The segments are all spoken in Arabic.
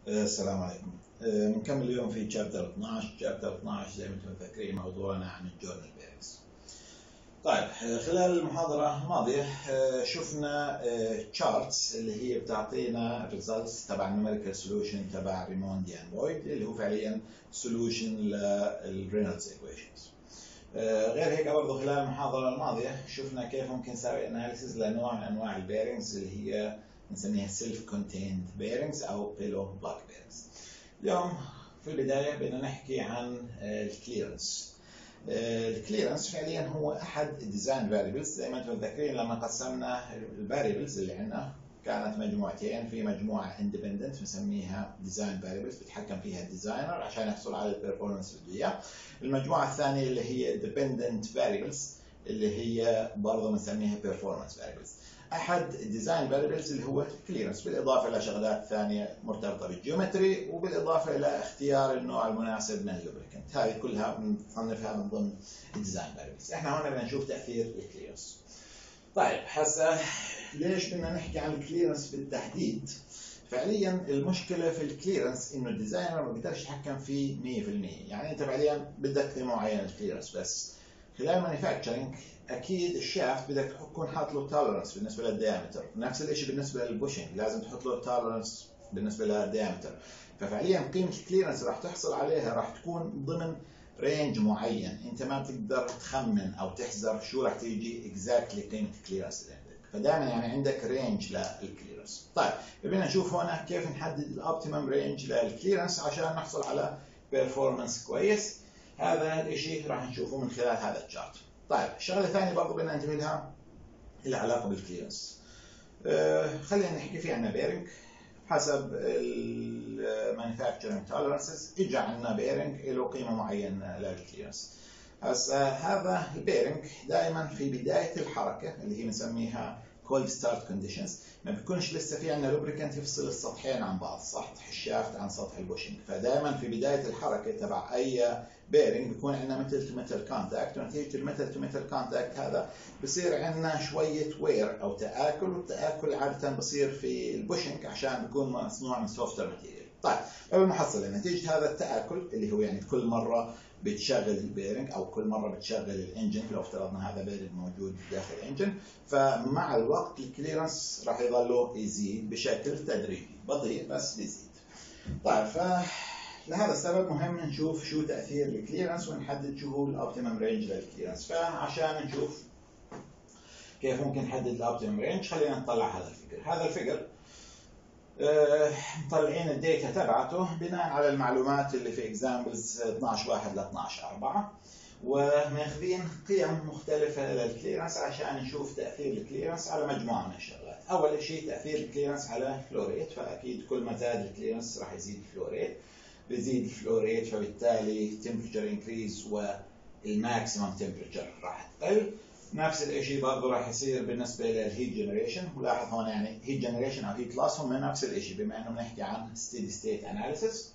السلام عليكم. بنكمل اليوم في شابتر 12. شابتر 12 زي ما انتم متذكرين موضوعنا عن الجورنال بيرنجز. طيب، خلال المحاضرة الماضية شفنا تشارتس اللي هي بتعطينا الريزلتس تبع النيوميريكال سولوشن تبع ريموند ديان بويد اللي هو فعليا سولوشن للرينولدز ايكويشنز. غير هيك برضه خلال المحاضرة الماضية شفنا كيف ممكن نسوي اناليسيز لنوع من انواع البيرنجز اللي هي نسميها سيلف كونتيند بيرنجز او بيلو بلاك بيرنجز. اليوم في البداية بدنا نحكي عن الكليرنس. الكليرنس فعليا هو احد الديزاين فاريبلز. زي ما انتم متذكرين لما قسمنا الفاريبلز اللي عندنا كانت مجموعتين، في مجموعه اندبندنت بنسميها ديزاين فاريبلز بتحكم فيها الديزاينر عشان يحصل على البرفورمانس اللي بده اياه. المجموعه الثانيه اللي هي ديبندنت فاريبلز اللي هي برضه بنسميها بيرفورمانس فاريبلز. احد الديزاين فاريبلز اللي هو الكليرنس، بالاضافه لشغلات ثانيه مرتبطه بالجيومتري وبالاضافه الى اختيار النوع المناسب من اللوبريكنت. هذه كلها بنصنفها من ضمن الديزاين فاريبلز. احنا هون بدنا نشوف تاثير الكليرنس. طيب هسه ليش بدنا نحكي عن الكليرنس بالتحديد؟ فعليا المشكله في الكليرنس انه الديزاينر ما بيقدرش يتحكم فيه 100%. يعني انت فعليا بدك قيمه معينه الكليرنس، بس خلال مانيفاكتشرنج اكيد الشافت بدك تكون حاط له تولرنس بالنسبه للديامتر، نفس الشيء بالنسبه للبوشنج لازم تحط له تولرنس بالنسبه للديامتر. ففعليا قيمه الكليرنس راح تحصل عليها راح تكون ضمن رينج معين، انت ما بتقدر تخمن او تحذر شو راح تيجي اكزاكتلي قيمه الكليرنس اللي عندك، فدائما يعني عندك رينج للكليرنس. طيب بدنا نشوف هنا كيف نحدد الاوبتيمم رينج للكليرنس عشان نحصل على بيرفورمانس كويس. هذا الشيء راح نشوفه من خلال هذا الشارت. طيب الشغله الثانيه برضه بدنا ننتبه لها اللي علاقه بالكليرنس. خلينا نحكي في عندنا بيرنج حسب المانيفاكتشرنج تولرنسز، اجى عندنا بيرنج له قيمه معينه للكليرنس. هسه هذا البيرنج دائما في بدايه الحركه اللي هي بنسميها كولد ستارت كونديشنز ما بيكونش لسه في عندنا لوبريكنت يفصل السطحين عن بعض، سطح الشافت عن سطح البوشنج. فدائما في بدايه الحركه تبع اي بيرنج بيكون عندنا ميتال تو ميتال كونتاكت، ونتيجه الميتال تو ميتال كونتاكت هذا بصير عندنا شويه وير او تاكل، والتاكل عاده بصير في البوشنج عشان بيكون مصنوع من سوفتر ماتيريال. طيب المحصله نتيجه هذا التاكل اللي هو يعني كل مره بتشغل البيرنج او كل مره بتشغل الانجن، لو افترضنا هذا بيرنج موجود داخل الانجن، فمع الوقت الكليرنس راح يظل يزيد بشكل تدريجي بطيء بس بيزيد. طيب لهذا السبب مهم نشوف شو تاثير الكليرنس ونحدد شو هو الاوبتيمم رينج للكليرنس. فعشان نشوف كيف ممكن نحدد الاوبتيمم رينج خلينا نطلع هذا الفيجر. هذا الفيجر مطلعين الداتا تبعته بناء على المعلومات اللي في اكزامبلز 12/1 ل 12/4، وماخذين قيم مختلفه للكليرنس عشان نشوف تاثير الكليرنس على مجموعه من الشغلات. اول شيء تاثير الكليرنس على الفلو ريت، فاكيد كل ما زاد الكليرنس راح يزيد الفلو ريت، بيزيد الفلو ريت فبالتالي تمبرتشر انكريز والماكسيمم تمبرتشر راح تقل. نفس الشيء برضه راح يصير بالنسبه للهيت جنريشن، ولاحظ هون يعني هيت جنريشن او هيت لوس هم نفس الشيء بما انه بنحكي عن ستيدي ستيت اناليسيس،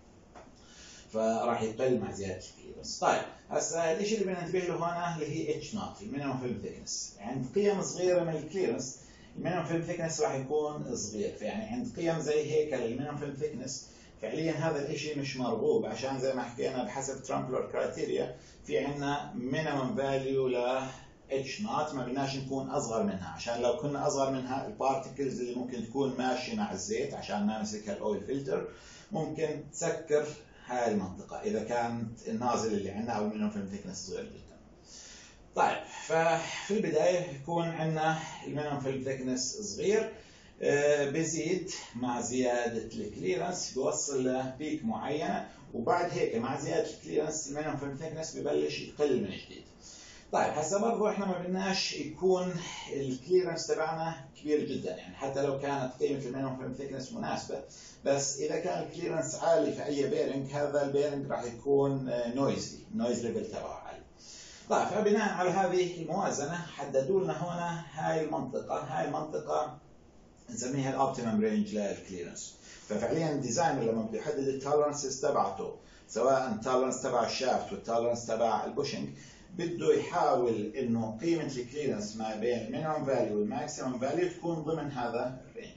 فراح يقل مع زياده الكليرنس. طيب هسه الشيء اللي بدنا ننتبه له هنا اللي هي اتش نوت المينيمم فيلم ثيكنس. عند قيم صغيره من الكليرنس المينيمم فيلم ثيكنس راح يكون صغير، فيعني عند قيم زي هيك للمينيمم فيلم ثيكنس فعليا هذا الشيء مش مرغوب، عشان زي ما حكينا بحسب ترامبلر كرايتيريا في عندنا مينيمم فاليو ل اتش نوت ما بدناش نكون اصغر منها، عشان لو كنا اصغر منها البارتكلز اللي ممكن تكون ماشيه مع الزيت عشان ما نمسكها الاويل فلتر ممكن تسكر هاي المنطقه اذا كانت النازل اللي عندنا او المينيمم فيلم ثيكنس صغير جدا. طيب ففي البدايه يكون عندنا المينيمم فيلم ثيكنس صغير، بزيد مع زياده الكليرنس بيوصل لبيك معينه، وبعد هيك مع زياده الكليرنس المينيمم فيلم ثيكنس ببلش يقل من جديد. طيب هسه برضه احنا ما بدناش يكون الكليرنس تبعنا كبير جدا، يعني حتى لو كانت قيمه المينيمم فيلم ثيكنس مناسبه، بس اذا كان الكليرنس عالي في اي بيرنج هذا البيرنج راح يكون نويز ليفل تبعه عالي. طيب فبناء على هذه الموازنه حددوا لنا هنا هاي المنطقه نسميها الاوبتيمم رينج للكليرنس. ففعليا الديزاينر لما بده يحدد التولرنسز تبعته سواء التولرنس تبع الشافت والتولرنس تبع البوشنج بده يحاول انه قيمه الكليرنس ما بين المينيمم فاليو والماكسيمم فاليو تكون ضمن هذا الرينج.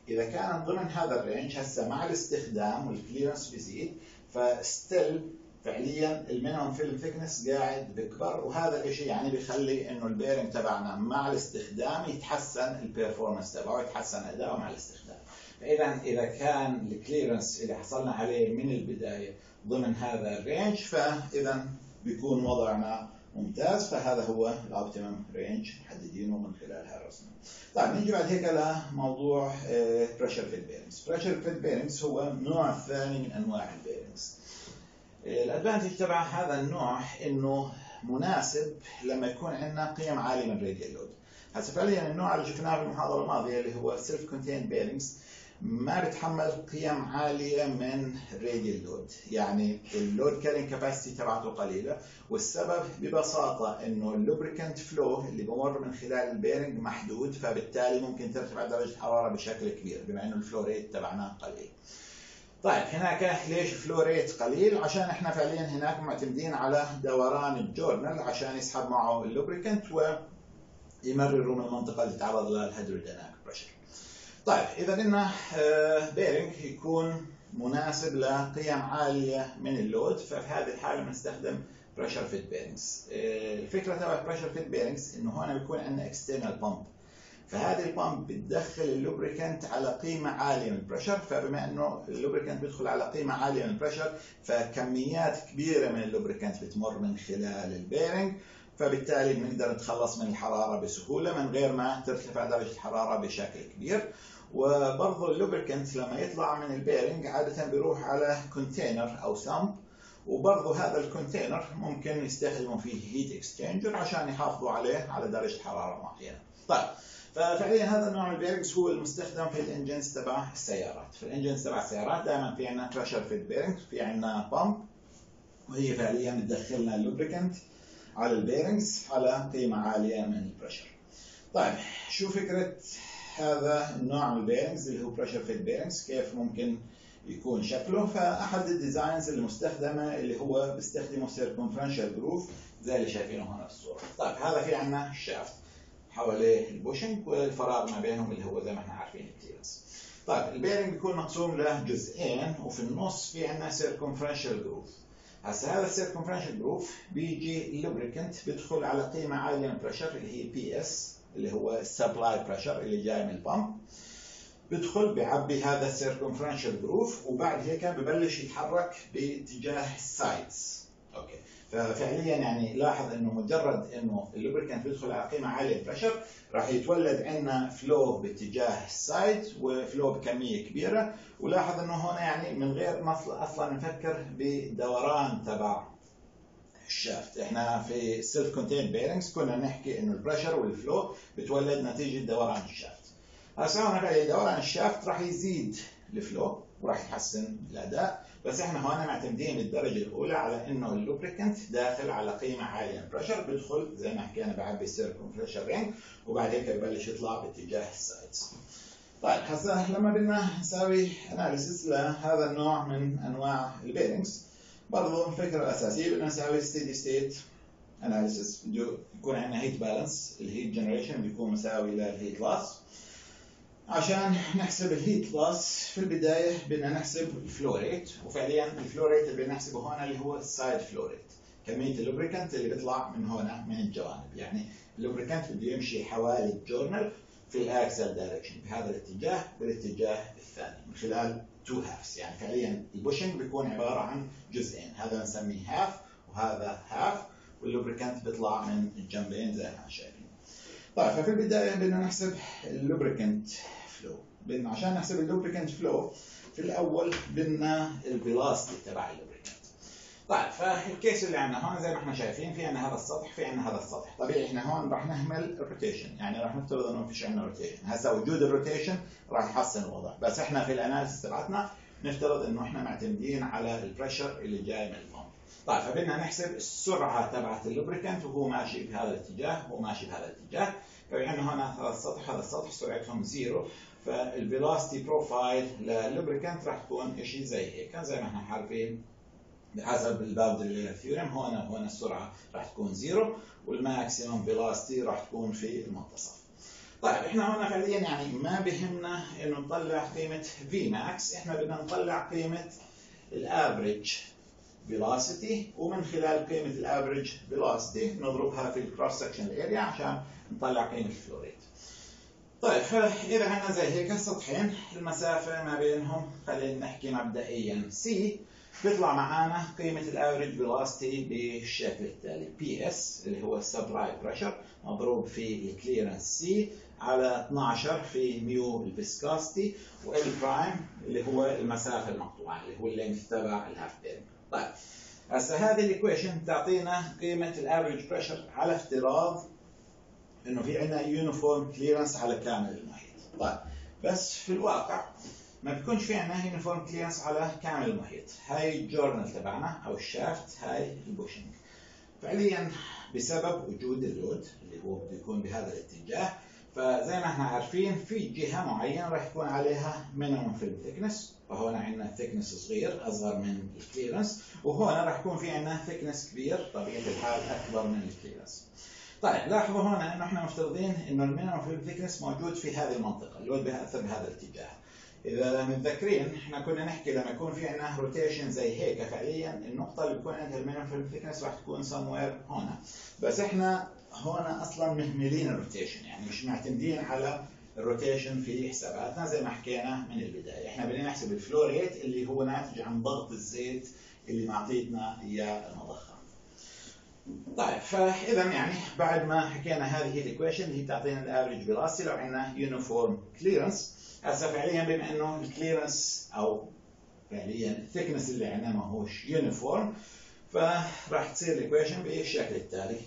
اذا كانت ضمن هذا الرينج هسه مع الاستخدام والكليرنس بيزيد، فستيل فعليا المينيمم فيلم ثيكنس قاعد بيكبر، وهذا الشيء يعني بيخلي انه البيرنج تبعنا مع الاستخدام يتحسن البيرفورمانس تبعه، يتحسن اداؤه مع الاستخدام. فاذا اذا كان الكليرنس اللي حصلنا عليه من البدايه ضمن هذا الرينج، فاذا بيكون وضعنا ممتاز. فهذا هو الاوبتيمم رينج محددينه من خلال هالرسمه. طيب نيجي بعد هيك لموضوع بريشر فيت بيرنجز. بريشر فيت بيرنجز هو النوع الثاني من انواع البيرنجز. الادفانتج تبع هذا النوع انه مناسب لما يكون عندنا قيم عاليه من الراديال لود. هسه فعليا النوع اللي شفناه في المحاضره الماضيه اللي هو سيلف كونتيند بيرنجز ما بتحمل قيم عاليه من الراديال لود، يعني اللود كارين كاباسيتي تبعته قليله، والسبب ببساطه انه اللوبريكانت فلو اللي بمر من خلال البيرنج محدود، فبالتالي ممكن ترتفع درجه الحراره بشكل كبير بما انه الفلو ريت تبعنا قليل. طيب هناك ليش فلو ريت قليل؟ عشان احنا فعليا هناك معتمدين على دوران الجورنال عشان يسحب معه اللوبريكانت ويمرره من المنطقه اللي تعرض لها الهيدروديناميك بريشر. طيب اذا بدنا بيرنج يكون مناسب لقيم عاليه من اللود، ففي هذه الحاله بنستخدم بريشر فيت بيرنجز. الفكره تبع بريشر فيت بيرنجز انه هون بيكون عندنا اكسترنال بامب، فهذه البامب بتدخل اللوبريكانت على قيمه عاليه من البريشر، فبما انه اللوبريكانت بيدخل على قيمه عاليه من البريشر فكميات كبيره من اللوبريكانت بتمر من خلال البيرنج، فبالتالي بنقدر نتخلص من الحراره بسهوله من غير ما ترتفع درجه الحراره بشكل كبير. وبرضه اللوبريكانت لما يطلع من البيرنج عاده بيروح على كونتينر او سامب، وبرضه هذا الكونتينر ممكن يستخدموا فيه هيت اكسشينجر عشان يحافظوا عليه على درجه حراره معينه. طيب ففعليا هذا النوع من البيرنجز هو المستخدم في الانجنز تبع السيارات. في الانجنز تبع السيارات دائما في عندنا بريشر فيت بيرنج، في عندنا بامب وهي فعليا بتدخلنا اللوبريكانت على البيرنجز على قيمه عاليه من البريشر. طيب شو فكره هذا النوع من البيرنجز اللي هو بريشر فيت بيرنجز؟ كيف ممكن يكون شكله؟ فاحد الديزاينز المستخدمه اللي هو بيستخدموا سيركمفرنشال جروف زي اللي شايفينه هنا في الصوره. طيب هذا في عندنا الشافت حواليه البوشنج والفراغ ما بينهم اللي هو زي ما احنا عارفين الكليرنس. طيب البيرنج بيكون مقسوم لجزئين وفي النص في عندنا سيركمفرنشال جروف. هسه هذا السيركمفرنشال جروف بيجي اللوبريكانت بيدخل على قيمه عاليه من البريشر اللي هي بي اس اللي هو السبلاي بريشر اللي جاي من البامب، بيدخل بيعبي هذا السيركمفرنشال جروف وبعد هيك ببلش يتحرك باتجاه السايدز. اوكي، ففعليا يعني لاحظ انه مجرد انه اللوبريكانت بيدخل على قيمه عاليه بريشر راح يتولد عندنا فلو باتجاه السايد وفلو بكميه كبيره، ولاحظ انه هنا يعني من غير ما اصلا نفكر بدوران تبع الشافت. احنا في السيلف كونتيند بيرنجز كنا نحكي انه البريشر والفلو بتولد نتيجه دوران الشافت. هسه هون دوران الشافت راح يزيد الفلو وراح يحسن الاداء، بس احنا هون معتمدين بالدرجه الاولى على انه اللوبريكانت داخل على قيمه عاليه من البريشر، بيدخل زي ما حكينا بعبي السيركمفرنشال رينج وبعد هيك ببلش يطلع باتجاه السايدز. طيب هسه لما بدنا نساوي اناليسيس لهذا النوع من انواع البيرنجز، برضه الفكره الاساسيه بدنا نساوي ستيدي ستيت اناليسيس. بده يكون عندنا هيت بالانس، الهيت جنريشن بيكون مساوي للهيت لاس. عشان نحسب الهيت لاس في البدايه بدنا نحسب الفلو ريت، وفعليا الفلو ريت اللي بنحسبه هون اللي هو السايد فلو ريت، كميه اللوبريكانت اللي بيطلع من هون من الجوانب. يعني اللوبريكانت بده يمشي حوالي الجورنال في الاكسل دايركشن بهذا الاتجاه والاتجاه الثاني من خلال تو هافس. يعني فعليا البوشنج بيكون عباره عن جزئين، هذا بنسميه هاف وهذا هاف، واللوبريكانت بيطلع من الجنبين زي ما شايفين. طيب ففي البدايه بدنا نحسب اللوبريكانت فلو. عشان نحسب اللوبريكانت فلو في الاول بدنا الفيلوسيتي تبع اللوبريكانت. طيب فالكيس اللي عندنا هون زي ما احنا شايفين في عندنا هذا السطح في عندنا هذا السطح. طبيعي احنا هون راح نهمل الروتيشن، يعني راح نفترض انه ما فيش عندنا روتيشن. هسه وجود الروتيشن راح يحسن الوضع، بس احنا في الاناليسيس تبعتنا نفترض انه احنا معتمدين على البريشر اللي جاي من البامب. طيب فبدنا نحسب السرعه تبعت اللوبريكانت وهو ماشي بهذا الاتجاه وهو ماشي بهذا الاتجاه. فعندنا هنا هذا السطح هذا السطح سرعتهم زيرو، فالفيلوسيتي بروفايل لللوبريكانت راح تكون شيء زي هيك زي ما احنا عارفين بحسب الباودري ثيورم. هون السرعه راح تكون زيرو والماكسيمم فيلوسيتي راح تكون في المنتصف. طيب احنا هنا فعليا يعني ما بهمنا انه نطلع قيمة في ماكس، احنا بدنا نطلع قيمة الافريج فيلوسيتي، ومن خلال قيمة الافريج فيلوسيتي نضربها في الكروس سكشن اريا عشان نطلع قيمة الفلو ريت. طيب فإذا عندنا زي هيك سطحين المسافة ما بينهم خلينا نحكي مبدئيا سي، بيطلع معانا قيمة الافريج فيلوسيتي بالشكل التالي: بي اس اللي هو السبلاي بريشر مضروب في الكليرنس سي على 12 في ميو الفيسكوستي، وال برايم اللي هو المسافة المقطوعة اللي هو اللينث تبع الهاف بيرنج. طيب هسه هذه الايكويشن بتعطينا قيمة الافريج بريشر على افتراض انه في عندنا يونيفورم كليرنس على كامل المحيط. طيب بس في الواقع ما بيكونش في عندنا يونيفورم كليرنس على كامل المحيط. هاي الجورنال تبعنا او الشافت، هاي البوشنج. فعليا بسبب وجود اللود اللي هو بده يكون بهذا الاتجاه، فزي ما احنا عارفين في جهه معينه راح يكون عليها مينيمم فيلم ثيكنس، وهون عندنا ثيكنس صغير اصغر من الكليرنس، وهون راح يكون في عندنا ثيكنس كبير طبيعه الحال اكبر من الكليرنس. طيب لاحظوا هنا انه احنا مفترضين انه المينيمم فيلم ثيكنس موجود في هذه المنطقه، اللود بيأثر بهذا الاتجاه. اذا متذكرين احنا كنا نحكي لما يكون في عندنا روتيشن زي هيك، فعليا النقطه اللي بيكون عندها المينيمم فيلم ثيكنس راح تكون somewhere هنا، بس احنا هنا اصلا مهملين الروتيشن، يعني مش معتمدين على الروتيشن في حساباتنا زي ما حكينا من البدايه. احنا بدنا نحسب الفلو ريت اللي هو ناتج عن ضغط الزيت اللي معطيتنا اياه المضخه. طيب فاذا يعني بعد ما حكينا هذه الايكويشن اللي هي بتعطينا الافريج فيلوسيتي لو عندنا يونيفورم كليرنس، هسه فعليا بما انه الكليرنس او فعليا الثيكنس اللي عندنا ما هوش يونيفورم، فراح تصير الايكويشن بالشكل التالي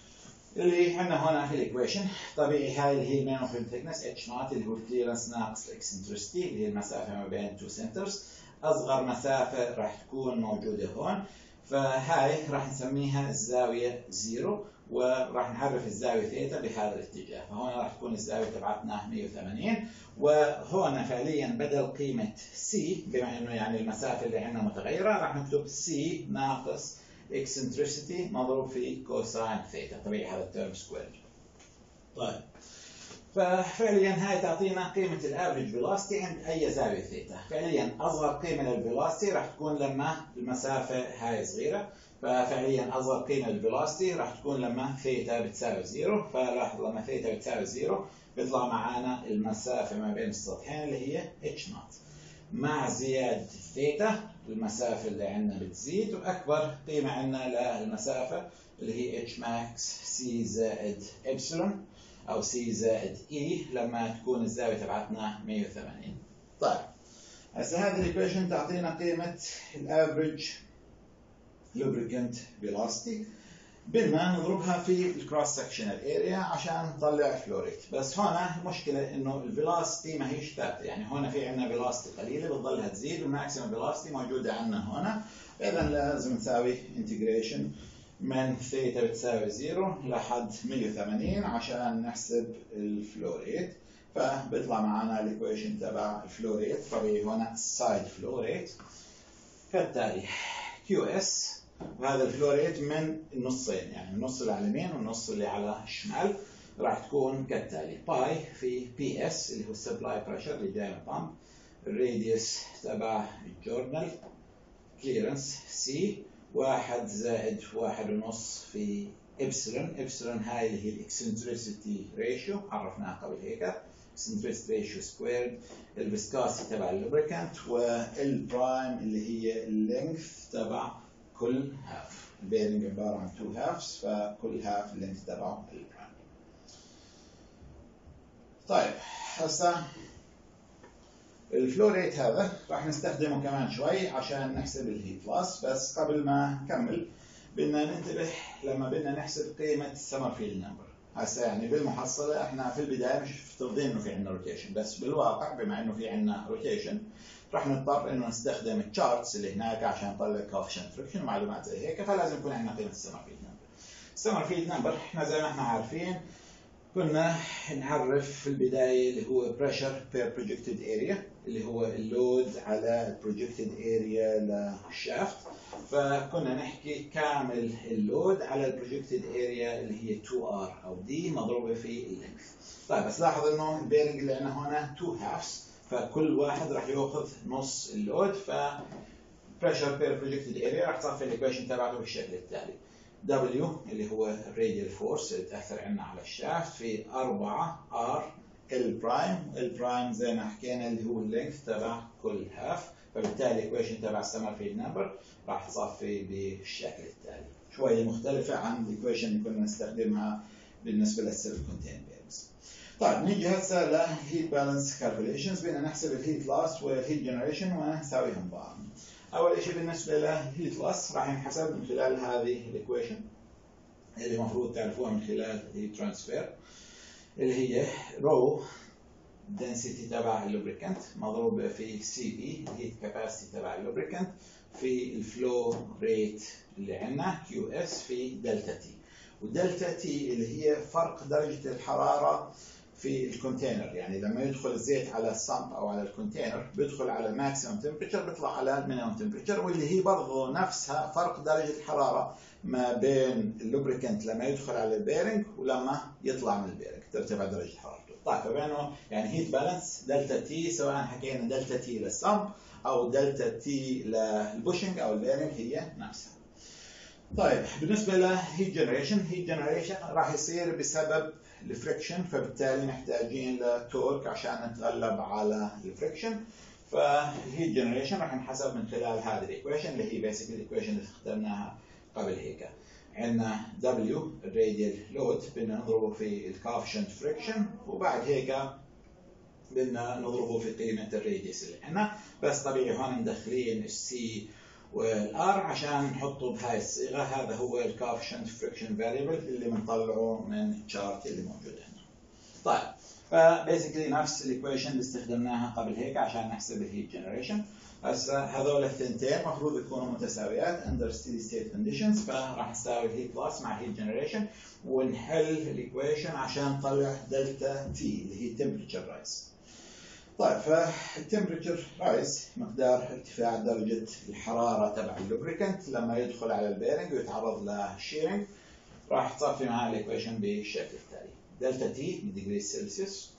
اللي عندنا هنا في الايكويشن. طبيعي هاي اللي هي المينيمم فيلم ثيكنس اتش نوت اللي هو الكليرنس ناقص الاكسنترستي اللي هي المسافه ما بين تو سنترز، اصغر مسافه راح تكون موجوده هون، فهاي راح نسميها الزاويه زيرو، وراح نعرف الزاويه ثيتا بهذا الاتجاه، فهون راح تكون الزاويه تبعتنا 180. وهون فعليا بدل قيمه سي بما انه يعني المسافه اللي عندنا متغيره، راح نكتب سي ناقص eccentricity مضروب في كوساين ثيتا، طبيعي هذا الترم سكوير. طيب ففعليا هاي تعطينا قيمة الافريج فيلوسيتي عند أي زاوية ثيتا. فعليا أصغر قيمة للفيلوسيتي راح تكون لما المسافة هاي صغيرة، ففعليا أصغر قيمة للفيلوسيتي راح تكون لما ثيتا بتساوي زيرو. فلاحظ لما ثيتا بتساوي زيرو بيطلع معانا المسافة ما بين السطحين اللي هي اتش نوت، مع زيادة الثيتا المسافة اللي عندنا بتزيد، وأكبر قيمة عندنا للمسافة اللي هي اتش ماكس سي زائد إبسلون أو سي زائد إي لما تكون الزاوية تبعتنا 180. طيب هسه هذه الإيكويشن تعطينا قيمة الأفريج lubricant velocity، بدنا نضربها في الكروس سكشنال اريا عشان نطلع فلو ريت. بس هنا المشكله انه الفيلوسيتي ما هيش ثابته، يعني هنا في عندنا فيلوسيتي قليله بتضلها تزيد، والماكسيمم فيلوسيتي موجوده عندنا هنا، اذا لازم نساوي انتجريشن من ثيتا بتساوي زيرو لحد 180 عشان نحسب الفلو ريت. فبيطلع معنا الايكويشن تبع الفلو ريت، طبيعي هنا السايد فلو ريت كالتالي: كيو اس، وهذا الفلو ريت من النصين، يعني النص اللي على اليمين والنص اللي على الشمال، راح تكون كالتالي: باي في بي اس اللي هو السبلاي بريشر اللي جاي من البامب، الراديوس تبع الجورنال، كليرنس سي، 1 زائد 1.5 في إبسلون. إبسلون هاي اللي هي الإكسنتريسيتي ريشيو عرفناها قبل هيك، إكسنتريسيتي ريشيو سكويرد، الفيسكاسيتي تبع اللوبريكانت، والبرايم اللي هي اللينث تبع كل هاف. البيرنج عبارة عن 2 هافز، فكل هاف اللينث تبعه البرايم. طيب هسه الفلو ريت هذا راح نستخدمه كمان شوي عشان نحسب الهيت لوس، بس قبل ما نكمل بدنا ننتبه لما بدنا نحسب قيمة السمرفيلد نمبر. هسه يعني بالمحصلة احنا في البداية مش مفترضين انه في عندنا روتيشن، بس بالواقع بما انه في عندنا روتيشن راح نضطر انه نستخدم التشارتس اللي هناك عشان نطلع كوفيشنت فريكشن ومعلومات زي هيك، فلازم يكون عندنا قيمة السمرفيلد نمبر. السمرفيلد نمبر احنا زي ما احنا عارفين كنا نعرف في البداية اللي هو pressure per projected area اللي هو اللود على projected area للشافت. فكنا نحكي كامل اللود على projected area اللي هي 2R أو دي مضروبة في اللينث. طيب بس لاحظ إنه البيرنج اللي عندنا هنا 2 halves، فكل واحد راح يأخذ نص اللود. ف pressure per projected area راح تصفي الإيكويشن تبعته بالشكل التالي: W اللي هو الراديال فورس اللي تأثر عنا على الشافت في 4 R L برايم. L برايم زي ما حكينا اللي هو اللينث تبع كل هاف، فبالتالي الإيكويشن تبع السمرفيلد نمبر راح تصفي بالشكل التالي. شوية مختلفة عن الإيكويشن اللي كنا نستخدمها بالنسبة للسيلف كونتين بيرنجز. طيب نيجي هسه للهيت بالانس كالكوليشنز. بدنا نحسب الهيت لاس والهيت جنريشن ونساويهم بعض. أول شيء بالنسبة للهيت لاس راح ينحسب من خلال هذه الإيكويشن اللي المفروض تعرفوها من خلال الهيت ترانسفير، اللي هي رو density تبع اللوبريكانت مضروبة في سي بي الهيت كاباسيتي تبع اللوبريكانت في الفلو ريت اللي عندنا كيو اس في دلتا تي. ودلتا تي اللي هي فرق درجة الحرارة في الكونتينر. يعني لما يدخل الزيت على الصمب او على الكونتينر بيدخل على الماكسيمم تمبريتشر بيطلع على المينيمم تمبريتشر، واللي هي برضه نفسها فرق درجة الحرارة ما بين اللوبريكانت لما يدخل على البيرنج ولما يطلع من البيرنج ترتفع درجة حرارته. طيب فبينه يعني هيت بالانس دلتا تي، سواء حكينا دلتا تي للصمب او دلتا تي للبوشنج او البيرنج هي نفسها. طيب بالنسبة لهيت جنريشن، هيت جنريشن راح يصير بسبب الفريكشن، فبالتالي محتاجين لتورك عشان نتغلب على الفريكشن. فالهيت جنريشن راح ينحسب من خلال هذه الايكويشن اللي هي بيسكلي الايكويشن اللي اخترناها قبل هيك. عندنا W الراديال لود بدنا نضربه في الكوفيشنت فريكشن، وبعد هيك بدنا نضربه في قيمة الراديوس اللي عندنا. بس طبيعي هون مدخلين السي والار عشان نحطه بهاي الصيغه. هذا هو الكوفيشنت فريكشن فاريبل اللي بنطلعه من الشارت اللي موجود هنا. طيب فبيسكلي نفس الايكويشن اللي استخدمناها قبل هيك عشان نحسب الهيت جنريشن. هسه هذول الثنتين المفروض يكونوا متساويات under steady state conditions، فراح نساوي الهيت لاس مع الهيت جنريشن ونحل الايكويشن عشان نطلع دلتا تي اللي هي temperature rise. طيب فالتمبريتشر رايز مقدار ارتفاع درجة الحرارة تبع اللوبريكانت لما يدخل على البيرنج ويتعرض للشيرنج. راح تصفي معاه الايكويشن بالشكل التالي: دلتا تي بديجري سلسيوس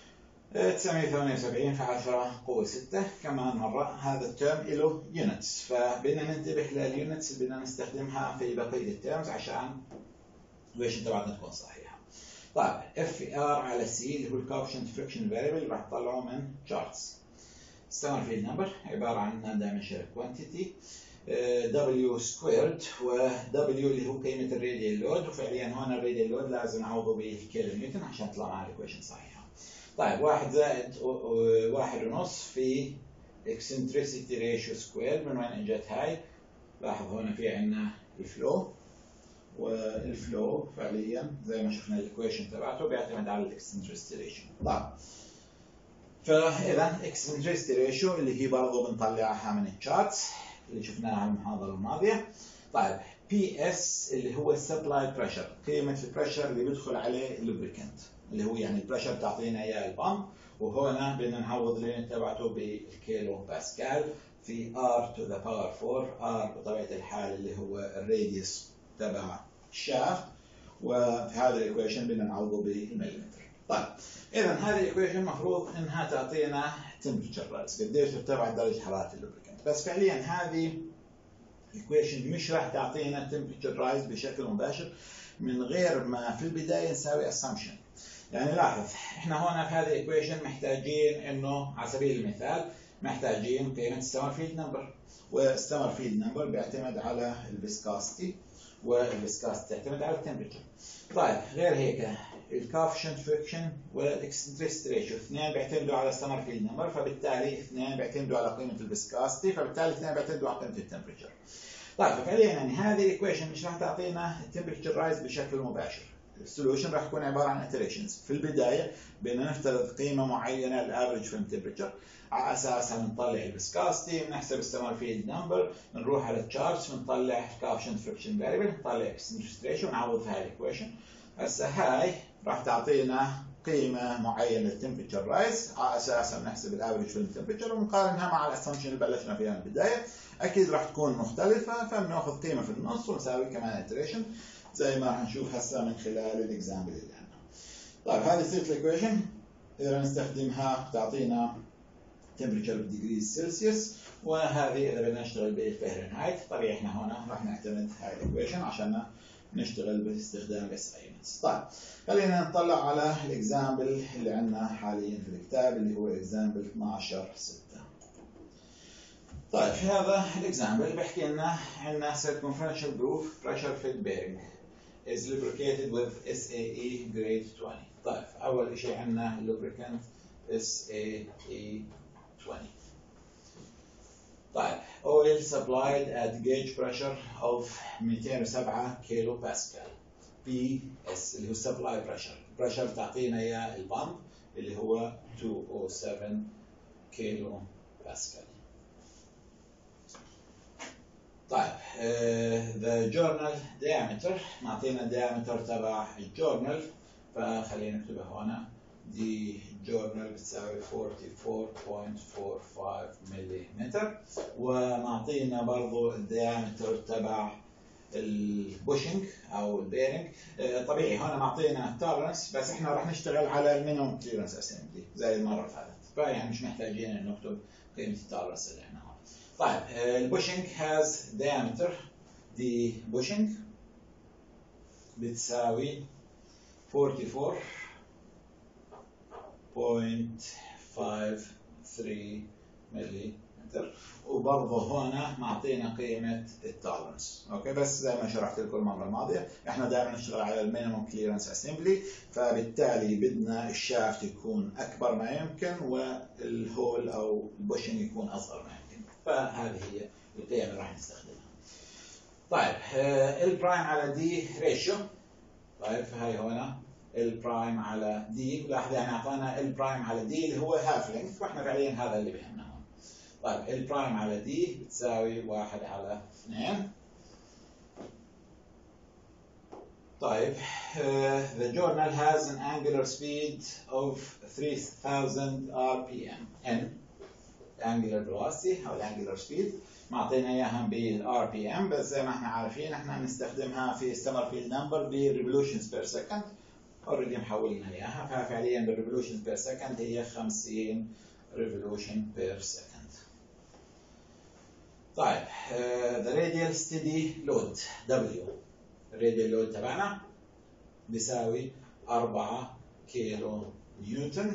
978 في 10 قوة 6. كمان مرة هذا الترم له يونتس، فبدنا ننتبه لليونتس اللي بدنا نستخدمها في بقية الترمز عشان الايكويشن تبعتنا تكون صحيحة. طيب اف ار على سي اللي هو الكوفيشنت فريكشن فاريبل راح نطلعه من شارتس. السمرفيلد نمبر عباره عن دايمنشن كوانتيتي دبليو سكويرد، ودبليو اللي هو قيمه الراديال لود، وفعليا هون الراديال لود لازم نعوضه بالكيلو نيوتن عشان تطلع معنا الايكويشن صحيحه. طيب 1 زائد 1.5 في اكسنتريسيتي ريشيو سكوير. من وين اجت هاي؟ لاحظ هون في عندنا الفلو، والفلو فعليا زي ما شفنا الايكويشن تبعته بيعتمد على الاكسنتريسيتي ريشيو. طيب فاذا اكسنتريسيتي ريشيو اللي هي برضه بنطلعها من الشارتس اللي شفناها المحاضره الماضيه. طيب بي اس اللي هو السبلاي بريشر، قيمه البريشر اللي بيدخل عليه اللوبريكانت اللي هو يعني البريشر بتعطينا اياه البامب، وهنا بدنا نعوض اللينت تبعته بالكيلو باسكال في R to the power 4. R بطبيعه الحال اللي هو الراديوس تبع الشافت، وفي هذا الايكويشن بدنا نعوضه بالمليمتر. طيب اذا هذه الايكويشن المفروض انها تعطينا تمبرتشر رايز، قديش ارتفع درجه حراره اللوبريكانت. بس فعليا هذه الايكويشن مش راح تعطينا تمبرتشر رايز بشكل مباشر من غير ما في البدايه نساوي اسامبشن. يعني لاحظ احنا هون في هذه الايكويشن محتاجين انه على سبيل المثال محتاجين قيمه السمرفيلد نمبر، والسمرفيلد نمبر بيعتمد على الفيسكوستي، والفيسكوستي تعتمد على التمبريتشر. طيب غير هيك الكوفيشنت فريكشن والاكسنتريسيتي ريشيو اثنين بيعتمدوا على السمرفيلد نمبر، فبالتالي اثنين بيعتمدوا على قيمه الفيسكوستي، فبالتالي اثنين بيعتمدوا على قيمه التمبريتشر. طيب ففعليا يعني هذه الايكويشن مش راح تعطينا التمبريتشر رايز بشكل مباشر. السولوشن راح يكون عباره عن اتريشنز. في البدايه بدنا نفترض قيمه معينه الافريج فيلم تمبريتشر، على اساسها بنطلع الفيسكوستي، بنحسب السمرفيلد نمبر، بنروح على التشارتس بنطلع الكوفيشنت فريكشن فاريبل، بنطلع اكسنتريسيتي ريشيو ونعوض في هاي الايكويشن. هسه هاي راح تعطينا قيمة معينة للتمبريتشر رايز، على أساسها نحسب الافريج في التمبريتشر ونقارنها مع الاسامبشن اللي بلشنا فيها من البداية. أكيد راح تكون مختلفة، فبناخذ قيمة في النص ونساوي كمان iteration زي ما راح نشوف هسه من خلال الاكزامبل اللي عندنا. طيب هذه صيغة الايكويشن إذا نستخدمها تعطينا temperature بالديجريز سلسيوس، وهذه إذا بدنا نشتغل بالفهرنهايت. طبيعي احنا هنا راح نعتمد هاي الايكويشن عشان نشتغل باستخدام اس اي يونتس. طيب خلينا نطلع على الاكزامبل اللي عندنا حاليا في الكتاب اللي هو اكزامبل 12/6. طيب في هذا الاكزامبل بحكي لنا عندنا circumferential groove pressure fed bearing is lubricated with SAE grade 20. طيب أول شيء عندنا lubricant SAE 20. طيب oil supplied at gauge pressure of 207 كيلو باسكال. PS اللي هو supply pressure تعطينا إياه البامب اللي هو 207 كيلو باسكال. طيب the journal diameter معطينا diameter تبع الجورنال، فخلينا نكتبها هنا. دي جورنال بتساوي 44.45 ملم، ومعطينا برضو الديامتر تبع البوشنج او البيرنج. طبيعي هنا معطينا التولرنس، بس احنا راح نشتغل على المينيمم كليرنس اسمبلي زي المره اللي فاتت، فيعني مش محتاجين ان نكتب قيمه التولرنس اللي احنا هون. طيب البوشنج هاز diameter. دي بوشنج بتساوي 44.53 ملم، وبرضه هنا معطينا قيمة التولرنس. اوكي بس زي ما شرحت لكم المرة الماضية احنا دائما نشتغل على المينيمم كليرنس اسمبلي، فبالتالي بدنا الشافت يكون اكبر ما يمكن والهول او البوشنج يكون اصغر ما يمكن، فهذه هي القيم اللي راح نستخدمها. طيب البرايم على دي ريشيو. طيب فهي هنا البرايم على دي، لاحظ يعني اعطانا البرايم على دي اللي هو هاف لينث، واحنا فعليا هذا اللي بيهمنا هون. طيب البرايم على دي بتساوي 1/2. طيب the journal has an angular speed of 3000 rpm. n angular velocity او angular speed معطينا اياها بالار بي ام، بس زي ما احنا عارفين احنا بنستخدمها في السمرفيلد نمبر بالريفولوشنز بير سكند، اوريدي محولنا اياها، ففعليا بالريفولوشنز بير سكند هي 50 ريفولوشن بير سكند. طيب the radial steady load W، الراديال لود تبعنا بيساوي 4 كيلو نيوتن.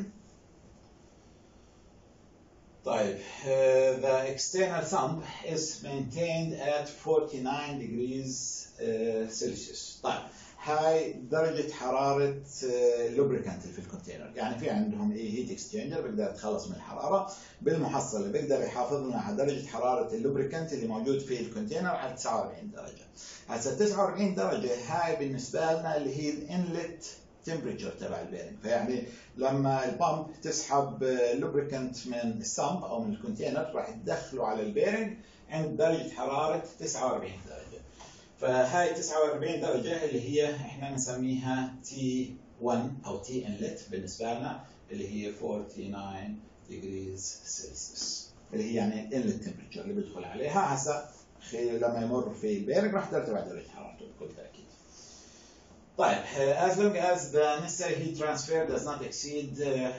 طيب the external sump is maintained at 49 degrees Celsius. طيب هاي درجة حرارة اللوبريكانت اللي في الكونتينر، يعني في عندهم هيت اكسشينجر بيقدر يتخلص من الحرارة، بالمحصلة بيقدر يحافظ لنا على درجة حرارة اللوبريكانت اللي موجود في الكونتينر على 49 درجة. هسه 49 درجة هاي بالنسبة لنا اللي هي الانلت تمبريتشر تبع البيرنج، فيعني لما البامب تسحب اللوبريكانت من السامب او من الكونتينر راح تدخله على البيرنج عند درجة حرارة 49 درجة. فهاي 49 درجة اللي هي احنا بنسميها T1 او T inlet بالنسبة لنا، اللي هي 49 degrees Celsius، اللي هي يعني الانلت تمبريتشر اللي بيدخل عليها. هسه لما يمر في البيرنج راح ترتفع درجة حرارته بكل تأكيد. طيب as long as the necessary heat transfer does not exceed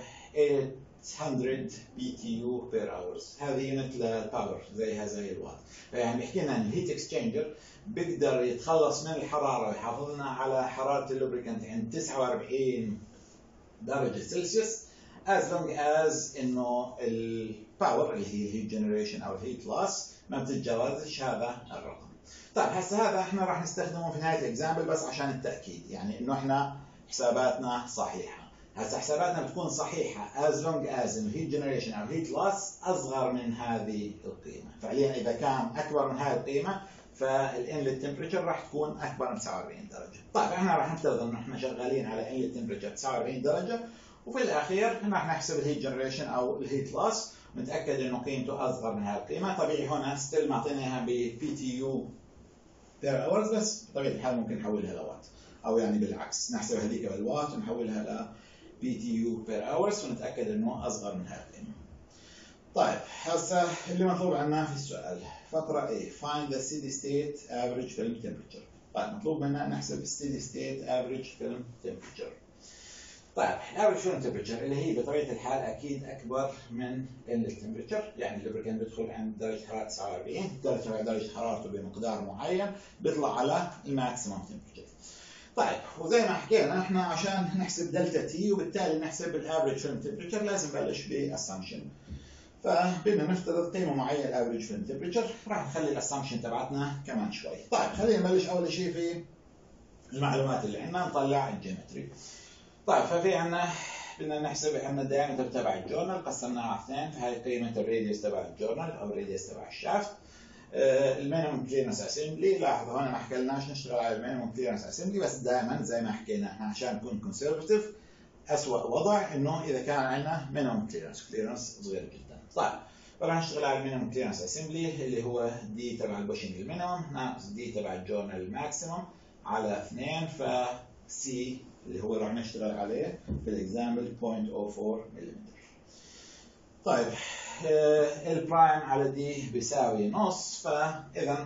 800 BTU per hours. هذه يونت للباور زيها زي الوات، فيعني بيحكي لنا ان الهيت اكسشينجر بيقدر يتخلص من الحراره ويحافظ لنا على حراره اللوبريكانت عند 49 درجه سلسيوس as long as انه الباور اللي هي الهيت جنريشن او الهيت لاس ما بتتجاوزش هذا الرقم. طيب هسه هذا احنا راح نستخدمه في نهايه الاكزامبل بس عشان التاكيد، يعني انه احنا حساباتنا صحيحه. هسه حساباتنا بتكون صحيحه as long as الهيت جنريشن او الهيت لاس اصغر من هذه القيمه. فعليا اذا كان اكبر من هذه القيمه فالانلت تمبريتشر راح تكون اكبر من 49 درجه. طيب احنا راح نفترض انه احنا شغالين على انلت تمبريتشر 49 درجه، وفي الاخير احنا راح نحسب الهيت جنريشن او الهيت لاس ونتاكد انه قيمته اصغر من هذه القيمه. طبيعي هنا ستيل معطينا اياها ب PTU بير اورز، بس بطبيعه الحال ممكن نحولها لوات. او يعني بالعكس نحسب هذيك بالوات ونحولها ل BTU per hours ونتاكد انه اصغر من هذه القيمه. طيب هسه اللي مطلوب عنا في السؤال فقره A find the steady state average film temperature. طيب مطلوب منا نحسب steady state average film temperature. طيب الافريج فيلم تمبرتشر اللي هي بطبيعه الحال اكيد اكبر من التمبرتشر، يعني اللوبريكانت بيدخل عند درجه حراره 49 درجه حرارته بمقدار معين بيطلع على الماكسيمم تمبرتشر. طيب وزي ما حكينا احنا عشان نحسب دلتا تي وبالتالي نحسب الافريج فيلم تمبرتشر لازم نبلش باسامبشن. فبدنا نفترض قيمه معينه الافريج فيلم تمبرتشر، راح نخلي الاسامبشن تبعتنا كمان شوي. طيب خلينا نبلش اول شيء في المعلومات اللي عندنا، نطلع الجيومتري. طيب ففي عندنا بدنا نحسب عندنا الدايمتر تبع الجورنال قسمناه على اثنين، فهي قيمه الراديوس تبع الجورنال او الراديوس تبع الشافت. المينيمم كليرنس اسمبلي، لاحظوا هون ما حكيناش نشتغل على المينيمم كليرنس اسمبلي، بس دائما زي ما حكينا احنا عشان نكون كونسرفتيف اسوء وضع انه اذا كان عندنا مينيمم كليرنس صغير جدا. طيب فراح نشتغل على المينيمم كليرنس اسمبلي اللي هو دي تبع البوشنج المينيمم ناقص دي تبع الجورنال الماكسيمم على 2 ف سي اللي هو راح نشتغل عليه في الاكزامبل 0.04 ملم. طيب البرايم على دي بيساوي نص، فاذا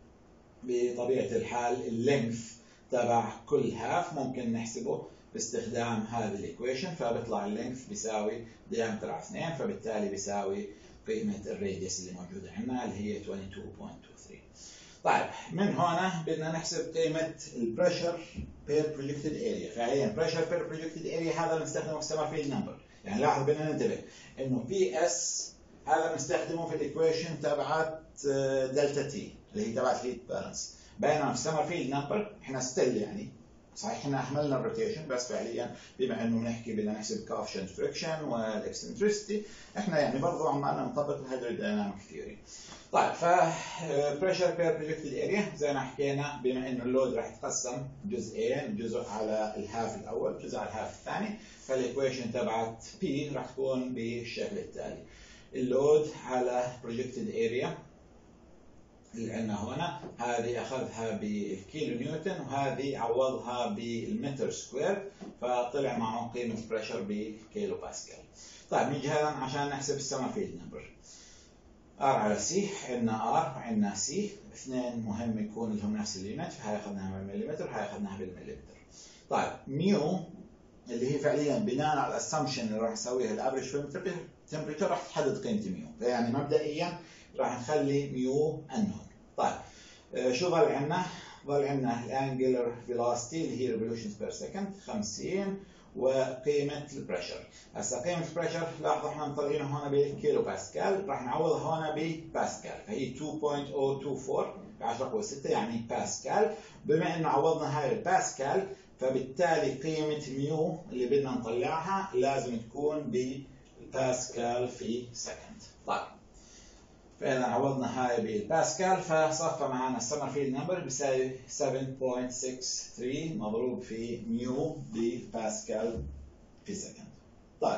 بطبيعه الحال اللينث تبع كل هاف ممكن نحسبه باستخدام هذه الايكويشن، فبيطلع اللينث بيساوي diameter على 2، فبالتالي بيساوي قيمه الراديوس اللي موجوده عندنا اللي هي 22.23. طيب من هنا بدنا نحسب قيمة البريشر بير بروجكتد اريا. فعليا بريشر بير بروجكتد اريا هذا بنستخدمه في سمرفيلد نمبر، يعني لاحظ بدنا ننتبه انه بي اس هذا بنستخدمه في الايكويشن تبعت دلتا تي اللي هي تبعت هيت بالانس، بينما في سمرفيلد نمبر احنا ستيل يعني صحيح احنا اهملنا الروتيشن بس فعليا بما انه بنحكي بدنا نحسب كوفشنت فريكشن والاكسنتريستي احنا يعني برضه عمالنا نطبق الهيدروديناميك ثيوري. طيب ف بريشر بير بروجكتد اريا زي ما حكينا بما انه اللود راح يتقسم جزئين، جزء على الهاف الاول جزء على الهاف الثاني، فالايكويشن تبعت بي راح تكون بالشكل التالي: اللود على بروجكتد اريا اللي عندنا هنا هذه اخذها بالكيلو نيوتن وهذه عوضها بالمتر سكوير، فطلع معه قيمه البريشر بالكيلو باسكال. طيب نيجي هذا عشان نحسب السمرفيلد نمبر. R على C، عندنا R وعندنا C، اثنين مهم يكون لهم نفس اليونت، فهي اخذناها بالمليمتر وهي اخذناها بالمليمتر. طيب ميو اللي هي فعليا بناء على الاسامبشن اللي راح نسويها الافريج فيلم تمبريتشر راح تحدد قيمه ميو، فيعني مبدئيا راح نخلي ميو انون. طيب شو ظل عندنا؟ ظل عندنا الانجلر فيلوسيتي اللي هي ريفولوشنز بير سكند 50 وقيمه البريشر. هسه قيمه البريشر لاحظوا احنا مطلعينها هون بالكيلو باسكال، راح نعوضها هون بباسكال، فهي 2.024 ب 10 قوة 6 يعني باسكال. بما انه عوضنا هاي الباسكال فبالتالي قيمه ميو اللي بدنا نطلعها لازم تكون بالباسكال في سكند. طيب فإذا عوضنا هاي بالباسكال فصفى معنا السمرفيلد نمبر بيساوي 7.63 مضروب في ميو بباسكال في سكند. طيب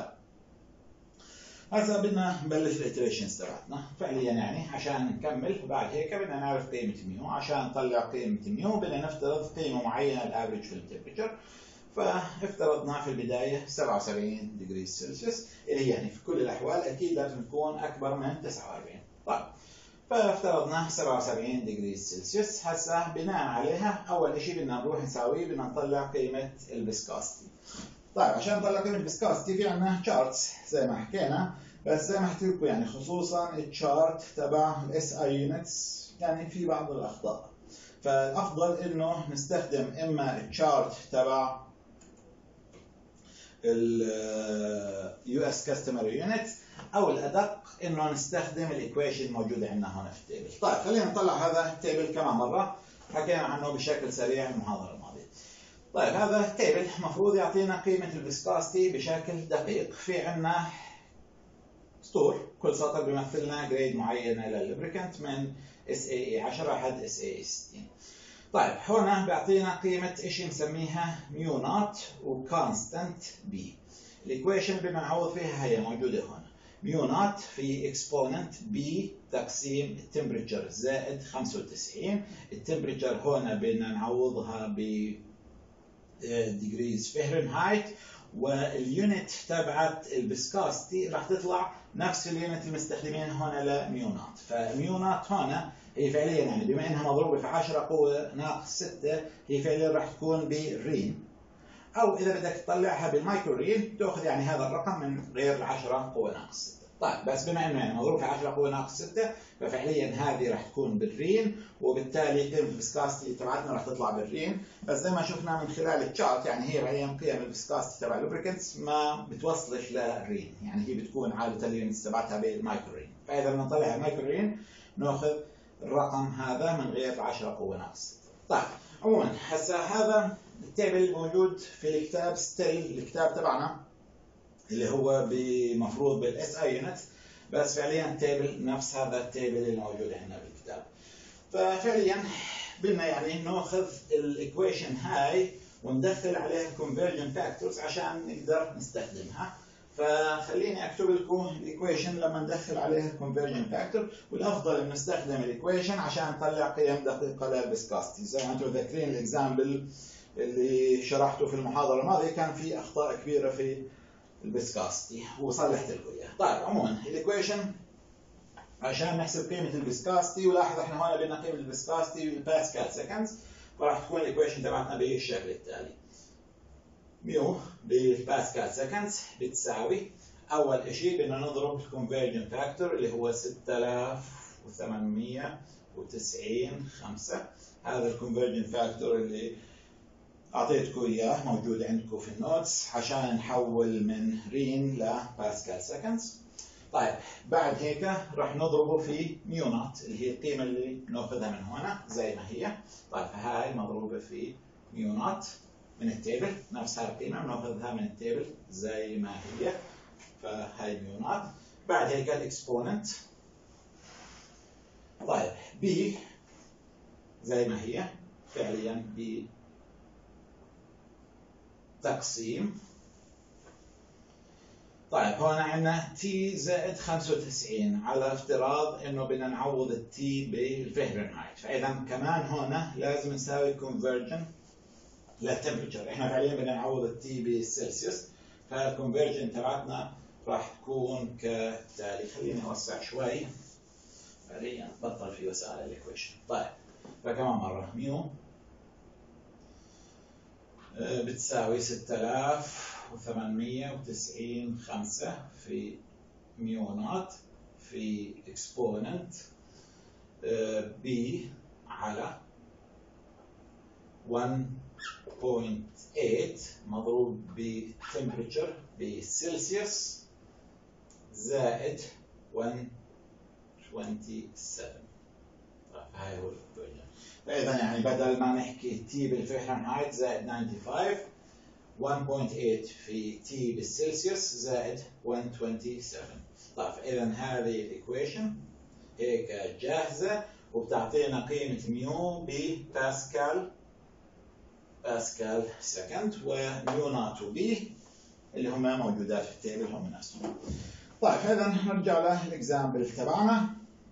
هسه بدنا نبلش الاتريشنز تبعتنا فعليا، يعني عشان نكمل بعد هيك بدنا نعرف قيمة ميو. عشان نطلع قيمة ميو بدنا نفترض قيمة معينة الافريج فيلم تمبريتشر، فافترضنا في البداية 77 ديجري سلسيوس اللي هي يعني في كل الأحوال أكيد لازم تكون أكبر من 49. طيب فافترضنا 77 ديجري سلسيوس. هسه بناء عليها أول شيء بدنا نروح نساويه بدنا نطلع قيمة الفيسكوستي. طيب عشان نطلع قيمة الفيسكوستي في عندنا تشارتس زي ما حكينا، بس زي ما حكيت لكم يعني خصوصا التشارت تبع الاس اي يونتس يعني في بعض الأخطاء، فالأفضل إنه نستخدم إما التشارت تبع اليو اس كاستمر يونت او الادق انه نستخدم الايكويشن الموجوده عندنا هنا في التيبل. طيب خلينا نطلع هذا التيبل كمان مره، حكينا عنه بشكل سريع المحاضره الماضيه. طيب هذا التيبل المفروض يعطينا قيمه الفيسكوستي بشكل دقيق. في عندنا سطور كل سطر بيمثل لنا جريد معينه لللوبريكانت من SAE 10 لحد SAE 60. طيب هنا بيعطينا قيمة شيء نسميها ميو نوت وكونستانت بي. الايكويشن بدنا نعوض فيها هي موجودة هنا، ميو نوت في اكسبوننت بي تقسيم التمبريتشر زائد 95. التمبريتشر هنا بدنا نعوضها degrees فahrenheit، واليونت تبعت الفيسكوستي راح تطلع نفس اليونت المستخدمين هنا لميو نوت. فميو نوت هنا هي فعليا يعني بما انها مضروبه في 10 قوه ناقص 6 هي فعليا راح تكون برين، او اذا بدك تطلعها بالمايكرو رين تاخذ يعني هذا الرقم من غير 10 قوه ناقص 6. طيب بس بما انه يعني مضروب في 10 قوه ناقص 6 ففعليا هذه راح تكون بالرين، وبالتالي قيمه الفيسكوستي تبعتنا راح تطلع بالرين. بس زي ما شفنا من خلال الشارت يعني هي فعليا قيم الفيسكوستي تبع اللوبريكنتس ما بتوصلش للرين، يعني هي بتكون عاده اليونتس تبعتها بالمايكرو رين. فاذا بدنا نطلع المايكرو رين ناخذ الرقم هذا من غير 10 قوه ناقص 6. طيب عموما هسه هذا التابل موجود في الكتاب ستيل، الكتاب تبعنا اللي هو بمفروض بالاس اي يونت، بس فعليا التابل نفس هذا التابل اللي موجود عندنا بالكتاب. ففعليا بدنا يعني ناخذ الايكويشن هاي وندخل عليها conversion factors عشان نقدر نستخدمها. فخليني اكتب لكم الايكويشن لما ندخل عليها conversion factor، والافضل ان نستخدم الايكويشن عشان نطلع قيم دقيقه للفيسكوستي. زي ما انتم متذكرين الاكزامبل اللي شرحته في المحاضره الماضيه كان في اخطاء كبيره في الفيسكوستي وصلحت لكم اياها. طيب عموما الايكويشن عشان نحسب قيمه الفيسكوستي، ولاحظ احنا هون بدنا قيمه الفيسكوستي بالباسكال سكندز، فراح تكون الايكويشن تبعتنا بالشكل التالي: ميو بالباسكال سكندز بتساوي اول شيء بدنا نضرب الكونفرجن فاكتور اللي هو 6890 5. هذا الكونفرجن فاكتور اللي اعطيتكم اياه موجود عندكم في النوتس عشان نحول من رين لباسكال سكندز. طيب بعد هيك راح نضربه في ميو نوت اللي هي القيمه اللي ناخذها من هنا زي ما هي. طيب فهاي مضروبه في ميو نوت من التيبل، نفس هاي القيمه بناخذها من التيبل زي ما هي، فهاي ميو نوت. بعد هيك الاكسبوننت، طيب بي زي ما هي فعليا بي تقسيم. طيب هون عندنا تي زائد 95 على افتراض انه بدنا نعوض التي بالفهرنهايت، فاذا كمان هون لازم نساوي كونفرجن للتمبرتشر. احنا فعليا بدنا نعوض التي بالسلسيوس، فالكونفرجن تبعتنا راح تكون كالتالي. خليني اوسع شوي فعليا بطل في وسائل الايكويشن. طيب فكمان مره ميو بتساوي 6890 5 في ميو نوت في اكسبوننت بي على 1.8 مضروب بتمبرتشر بسلسيوس زائد 127. هاي هو الكونفرجن. فاذا يعني بدل ما نحكي تي بالفهرنهايت زائد 95، 1.8 في تي بالسلسيوس زائد 127. طيب اذا هذه الايكويشن هيك جاهزه وبتعطينا قيمه ميو بباسكال سكند، وميو نوت وبي اللي هم موجودات في التيبل هم نفسهم. طيب اذا نرجع للاكزامبل تبعنا.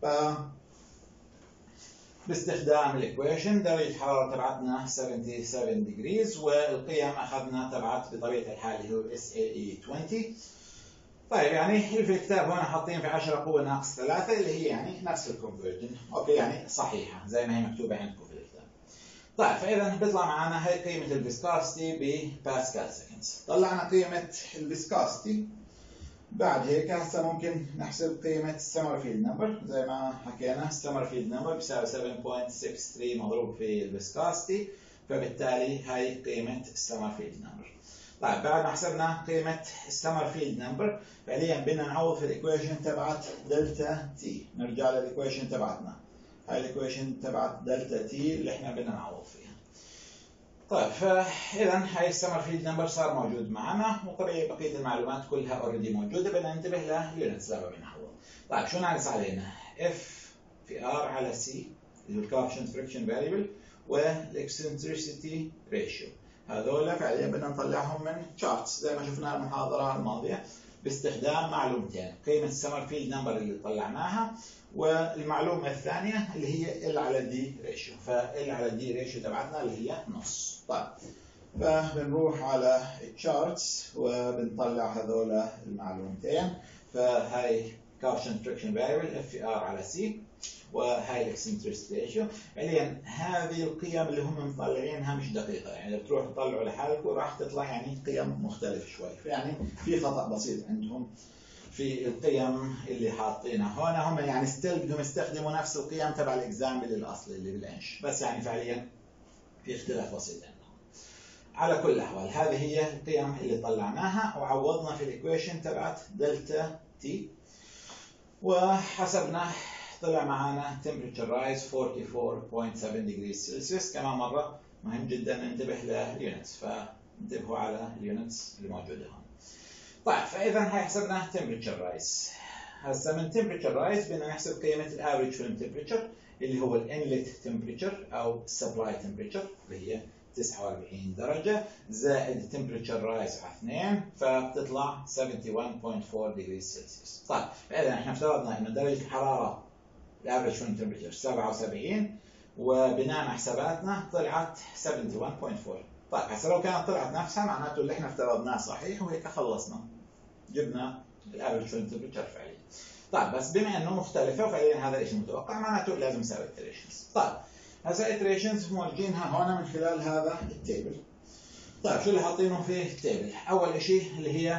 باستخدام الايكويشن درجة الحرارة تبعتنا 77 ديجريز، والقيم اخذنا تبعت بطبيعة الحال اللي هو SAE 20. طيب يعني في الكتاب هنا حاطين في 10 قوة ناقص 3 اللي هي يعني نفس الكونفرجن، اوكي يعني صحيحة زي ما هي مكتوبة عندكم في الكتاب. طيب فاذا بيطلع معنا هي قيمة الفيسكوستي بباسكال سكندز. طلعنا قيمة الفيسكوستي. بعد هيك هسه ممكن نحسب قيمة السمرفيلد نمبر. زي ما حكينا السمرفيلد نمبر بيساوي 7.63 مضروب في الفيسكوستي، فبالتالي هاي قيمة السمرفيلد نمبر. طيب بعد ما حسبنا قيمة السمرفيلد نمبر فعليا بدنا نعوض في الايكويشن تبعت دلتا تي. نرجع للايكويشن تبعتنا، هاي الايكويشن تبعت دلتا تي اللي احنا بدنا نعوض فيها. طيب فاذا هاي السمرفيلد نمبر صار موجود معنا، وطبيعي بقيه المعلومات كلها اوريدي موجوده، بدنا ننتبه لليونتس لما بنعوض. طيب شو ناقص علينا؟ اف في ار على سي اللي هو الكوفيشنت فريكشن فاريبل والاكسنتريسيتي ريشيو. هذول فعليا بدنا نطلعهم من تشارتس زي ما شفنا المحاضره الماضيه باستخدام معلومتين: قيمه السمرفيلد نمبر اللي طلعناها، والمعلومه الثانيه اللي هي ال على دي ريشيو. فال على دي ريشيو تبعتنا اللي هي نص. طيب فبنروح على التشارتس وبنطلع هذول المعلومتين. فهاي كاوشن فريكشن فاريبل اف ار على سي، وهاي الاكسنتريسيتي ريشيو. فعليا هذه القيم اللي هم مطلعينها مش دقيقه، يعني بتروح تطلعوا لحالكم راح تطلع يعني قيم مختلفه شوي، فيعني في خطا بسيط عندهم في القيم اللي حاطينها هون. هم يعني ستيل بدهم يستخدموا نفس القيم تبع الاكزامبل الاصلي اللي بالانش، بس يعني فعليا في اختلاف بسيط عندهم. على كل الاحوال هذه هي القيم اللي طلعناها، وعوضنا في الايكويشن تبعت دلتا تي، وحسبنا طلع معنا temperature rise 44.7 degrees Celsius. كمان مرة مهم جدا ننتبه لليونتس، فانتبهوا على اليونتس اللي موجودة هون. طيب فإذا هاي حسبنا temperature rise. هسه من temperature rise بدنا نحسب قيمة الافريج فيلم temperature اللي هو الانلت temperature أو supply temperature اللي هي 49 درجة زائد temperature rise على 2، فبتطلع 71.4 degrees Celsius. طيب فإذا احنا افترضنا إنه درجة الحرارة الافريج فيلم temperature 77، وبناء على حساباتنا طلعت 71.4. طيب هسه لو كانت طلعت نفسها معناته اللي احنا افترضناه صحيح، وهيك خلصنا جبنا الافريج فيلم temperature فعليا. طيب بس بما انه مختلفه وفعليا هذا الشيء متوقع، معناته لازم نسوي iterations. طيب هسه iterations موجهينها هون من خلال هذا التيبل. طيب شو اللي حاطينه في التيبل؟ اول شيء اللي هي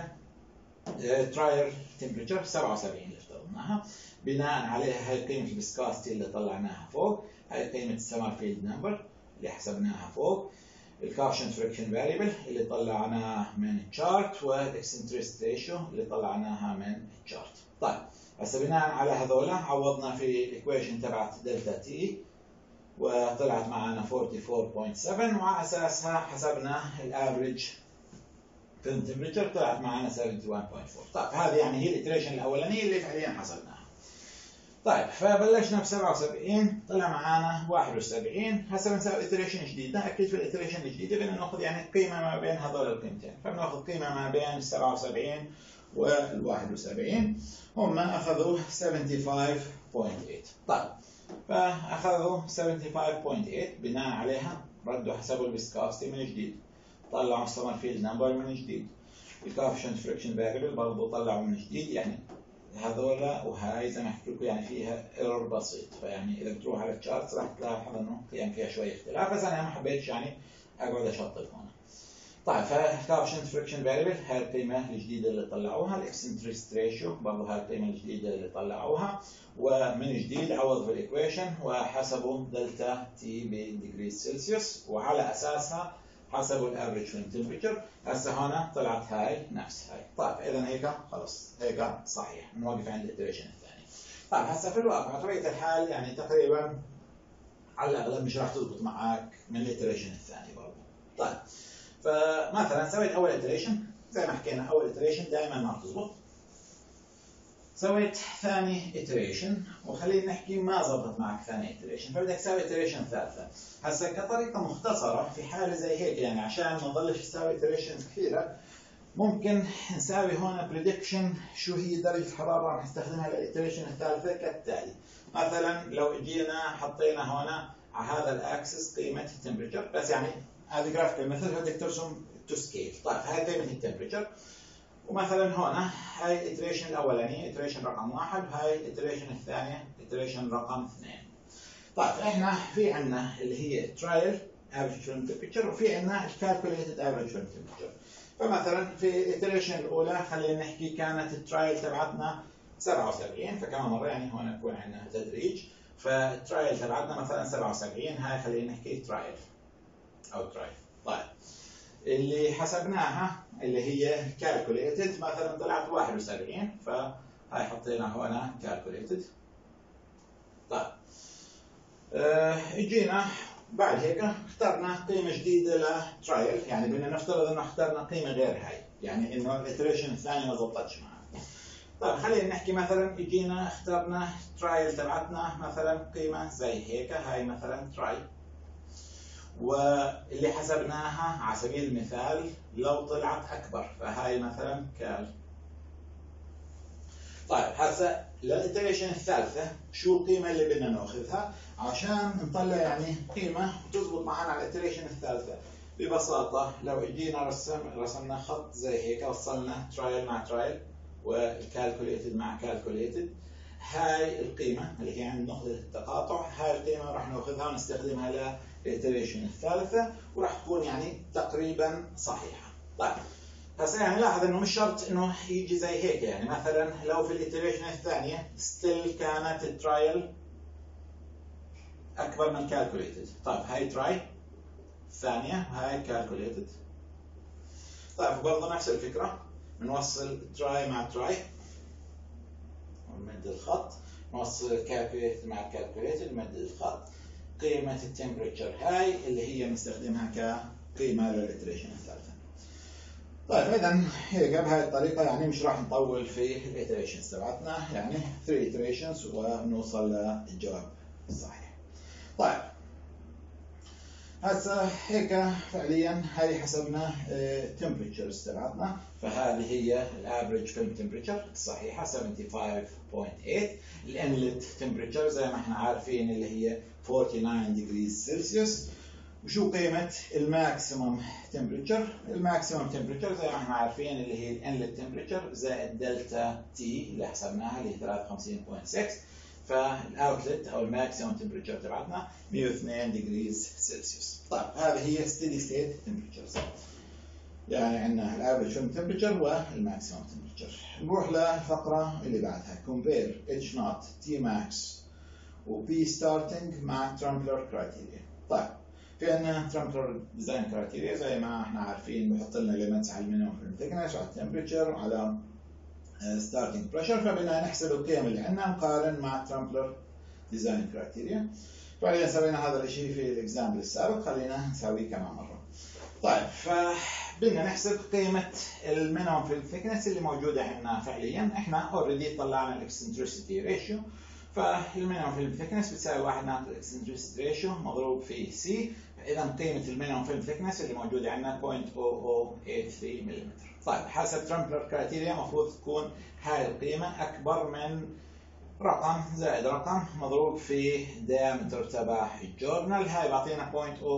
ترايل تمبريتشر 77 اللي افترضناها، بناء عليها هاي قيمه الفيسكوستي اللي طلعناها فوق، هاي قيمه السمرفيلد نمبر اللي حسبناها فوق، الكاوشن فريكشن فاريبل اللي طلعناه من الشارت، والاكسنتريسيتي ريشيو اللي طلعناها من الشارت. طيب هسه بناء على هذول عوضنا في الايكويشن تبعت دلتا تي، وطلعت معنا 44.7، وعلى اساسها حسبنا الافريج فيلم تمبريتشر طلعت معنا 71.4. طيب هذه يعني هي الاتريشن الاولانيه اللي فعليا حسبناها. طيب فبلشنا ب 77 طلع معنا 71. هسه بنسوي اتريشن جديده. اكيد في الاتريشن الجديده بدنا ناخذ يعني قيمه ما بين هذول القيمتين، فبناخذ قيمه ما بين ال 77 وال 71. هم اخذوا 75.8. طيب فاخذوا 75.8، بناء عليها ردوا حسبوا الفيسكوستي من جديد، طلعوا السمرفيلد نمبر من جديد، الكوفيشنت فريكشن فاريبل برضه طلعوا من جديد. يعني هذول وهاي زي ما حكيت لكم يعني فيها ايرور بسيط، فيعني اذا بتروح على الشارتس راح تلاحظ انه قيم فيها شويه اختلاف، بس انا ما حبيتش يعني اقعد اشطب هون. طيب فالكوفيشنت فريكشن فاريبل هاي القيمه الجديده اللي طلعوها، الاكسنتريسيتي ريشيو برضه هاي القيمه الجديده اللي طلعوها، ومن جديد عوضوا في الايكويشن وحسبوا دلتا تي بديجريز سلسيوس، وعلى اساسها حسبوا الافريج فيلم تمبريتشر. هسه هون طلعت هاي نفس هاي. طيب اذا هيك خلص هيك صحيح، نوقف عند الاتريشن الثاني. طيب هسه في الواقع بطبيعه الحال يعني تقريبا على الاغلب مش راح تضبط معك من الاتريشن الثاني برضه. طيب فمثلا سويت اول اتريشن زي ما حكينا، اول اتريشن دائما ما بتزبط. سويت ثاني اتريشن، وخلينا نحكي ما زبطت معك ثاني اتريشن، فبدك تسوي اتريشن ثالثه. هسه كطريقه مختصره في حاله زي هيك يعني عشان ما نضلش نسوي اتريشن كثيره، ممكن نساوي هون بريدكشن شو هي درجه الحراره راح نستخدمها للاتريشن الثالثه كالتالي. مثلا لو جينا حطينا هون على هذا الاكسس قيمه التمبريتشر، بس يعني هذه جرافيكال مثل بدك ترسم تو سكيل. طيب هاي قيمه التمبريتشر، ومثلا هنا هاي الاتريشن الاولانيه اتريشن رقم 1، وهاي الاتريشن الثانيه اتريشن رقم 2. طيب احنا في عندنا اللي هي ترايل افريج فيلم تمبريتشر، وفي عندنا الكالكوليتد افريج فيلم تمبريتشر. فمثلا في الاتريشن الاولى خلينا نحكي كانت الترايل تبعتنا 77، فكمان مره يعني هون يكون عندنا تدريج، فالترايل تبعتنا مثلا 77، هاي خلينا نحكي ترايل او ترايل. طيب اللي حسبناها اللي هي calculated مثلا طلعت 71، فهاي حطينا هنا calculated. طيب اجينا بعد هيك اخترنا قيمه جديده لترايل، يعني بدنا نفترض انه اخترنا قيمه غير هاي، يعني انه الاتريشن الثانيه ما ضبطتش معنا. طيب خلينا نحكي مثلا اجينا اخترنا ترايل تبعتنا مثلا قيمه زي هيك، هاي مثلا ترايل، واللي حسبناها على سبيل المثال لو طلعت اكبر فهاي مثلا كال. طيب هسه للاتريشن الثالثه شو القيمه اللي بدنا ناخذها عشان نطلع يعني قيمه تزبط معنا على الاتريشن الثالثه؟ ببساطة لو جينا رسمنا خط زي هيك، وصلنا ترايل مع ترايل والكالكوليتد مع كالكوليتد، هاي القيمة اللي هي عند نقطة التقاطع، هاي القيمة راح ناخذها ونستخدمها للإتريشن الثالثة، وراح تكون يعني تقريبا صحيحة. طيب هسه يعني لاحظ انه مش شرط انه يجي زي هيك، يعني مثلا لو في الإتريشن الثانية ستيل كانت الترايل أكبر من الكالكوليتد. طيب هاي تراي الثانية وهاي كالكوليتد. طيب برضه نفس الفكرة، بنوصل تراي مع تراي ونمد الخط، نوصل كالكوليتد مع كالكوليتد نمد الخط. قيمة التمبريتشر هاي اللي هي بنستخدمها كقيمة للإتريشن الثالثة. طيب إذا هيك بهاي الطريقة يعني مش راح نطول في الإتريشنز تبعتنا، يعني 3 إتريشنز ونوصل للجواب الصحيح. طيب هسه هيك فعليا هاي حسبنا temperatures تبعتنا، فهذه هي الافريج فيلم تمبريتشر الصحيحه 75.8. الانلت تمبريتشر زي ما احنا عارفين اللي هي 49 degrees سلسيوس. وشو قيمه الماكسيمم تمبريتشر؟ الماكسيمم تمبريتشر زي ما احنا عارفين اللي هي الانلت تمبريتشر زائد دلتا تي اللي حسبناها اللي هي 53.6. فالاوتلت او الماكسيمم تمبريتشر تبعتنا 102 ديجريز سلسيوس. طيب هذه هي ستيدي ستيت تمبريتشرز، يعني عندنا الافريج فيلم تمبريتشر والماكسيمم تمبريتشر. نروح للفقره اللي بعدها كومبير اتش نوت تي ماكس وبي ستارتنج مع ترامبلر كرايتيريا. طيب في عندنا ترامبلر ديزاين كرايتيريا زي ما احنا عارفين، بحط لنا ليميتس على المينيمم فيلم ثيكنس وعلى التمبريتشر وعلى ستارتنج بريشر، فبدنا نحسب القيم اللي عندنا نقارن مع ترامبلر ديزاين كرايتيريا. فعليا سوينا هذا الشيء في الاكزامبل السابق، خلينا نسويه كمان مره. طيب فبدنا نحسب قيمه المينيمم فيلم ثيكنس اللي موجوده عندنا فعليا. احنا اوريدي طلعنا الاكسنتريسيتي ريشيو، فالمينيمم فيلم ثيكنس بتساوي 1 ناقص الاكسنتريسيتي ريشيو مضروب في سي. اذا قيمه المينيمم فيلم ثيكنس اللي موجوده عندنا 0.0083 ملم. طيب حسب ترامبلر كرايتيريا المفروض تكون هاي القيمه اكبر من رقم زائد رقم مضروب في دايمتر تبع الجورنال، هاي بعطينا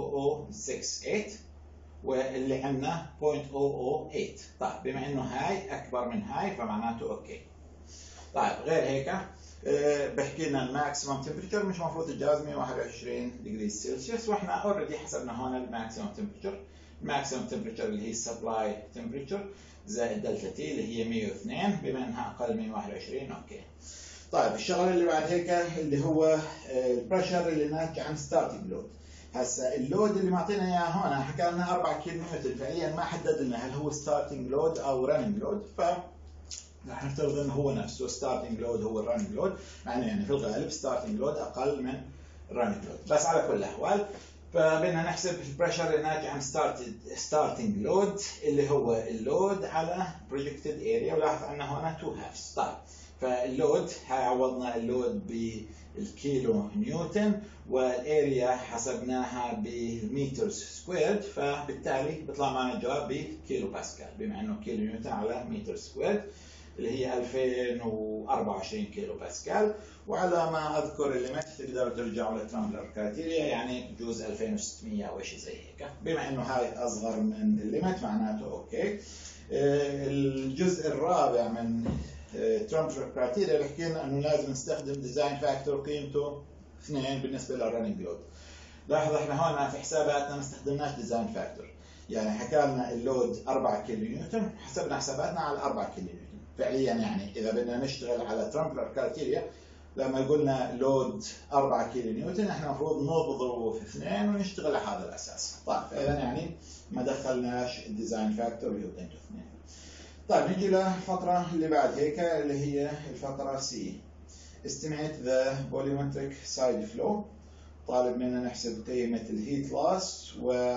0.0068 واللي عندنا 0.008. طيب بما انه هاي اكبر من هاي فمعناته اوكي. طيب غير هيك بحكي لنا الماكسيمم تمبريتشر مش المفروض تتجاوز 121 ديجري سلسيوس، واحنا اوريدي حسبنا هون الماكسيمم تمبريتشر. الماكسيمم تمبريتشر اللي هي السبلاي تمبريتشر زائد دلتا تي اللي هي 102، بما انها اقل من 121 اوكي. طيب الشغله اللي بعد هيك اللي هو البريشر اللي ناتج عن ستارتنج لود. هسا اللود اللي معطينا اياه هون حكى لنا 4 كيلو نيوتن، فعليا ما حدد لنا هل هو ستارتنج لود او رننج لود، ف رح نفترض انه هو نفسه ستارتنج لود هو الرننج لود، يعني في الغالب ستارتنج لود اقل من رننج لود. بس على كل الاحوال فبدنا نحسب البريشر الناتج عن ستارتنج لود اللي هو اللود على projected اريا، ولاحظ ان هنا 2 هافز. طيب فاللود هاي عوضنا اللود بالكيلو نيوتن والاريا حسبناها بالمترز سكويرد، فبالتالي بيطلع معنا الجواب بكيلو باسكال، بما انه كيلو نيوتن على متر سكويرد اللي هي 2024 كيلو باسكال. وعلى ما اذكر الليمت تقدروا ترجعوا لترامبلر كرايتيريا، يعني بجوز 2600 او شيء زي هيك، بما انه هاي اصغر من الليمت معناته اوكي. الجزء الرابع من ترامبلر كرايتيريا بحكي لنا انه لازم نستخدم ديزاين فاكتور قيمته 2 بالنسبه للرننج لود. لاحظ احنا هون في حساباتنا ما استخدمناش ديزاين فاكتور، يعني حكى لنا اللود 4 كيلو نيوتن، حسبنا حساباتنا على 4 كيلو نيوتن. فعليا يعني اذا بدنا نشتغل على ترامبلر كرايتيريا لما قلنا لود 4 كيلو نيوتن احنا المفروض نضربه في 2 ونشتغل على هذا الاساس. طيب فاذا يعني ما دخلناش الديزاين فاكتور اللي هو قيمته 2. طيب نجي للفقره اللي بعد هيك اللي هي الفقره سي. estimate the volumetric side flow. طالب منا نحسب قيمه الهيت لاس و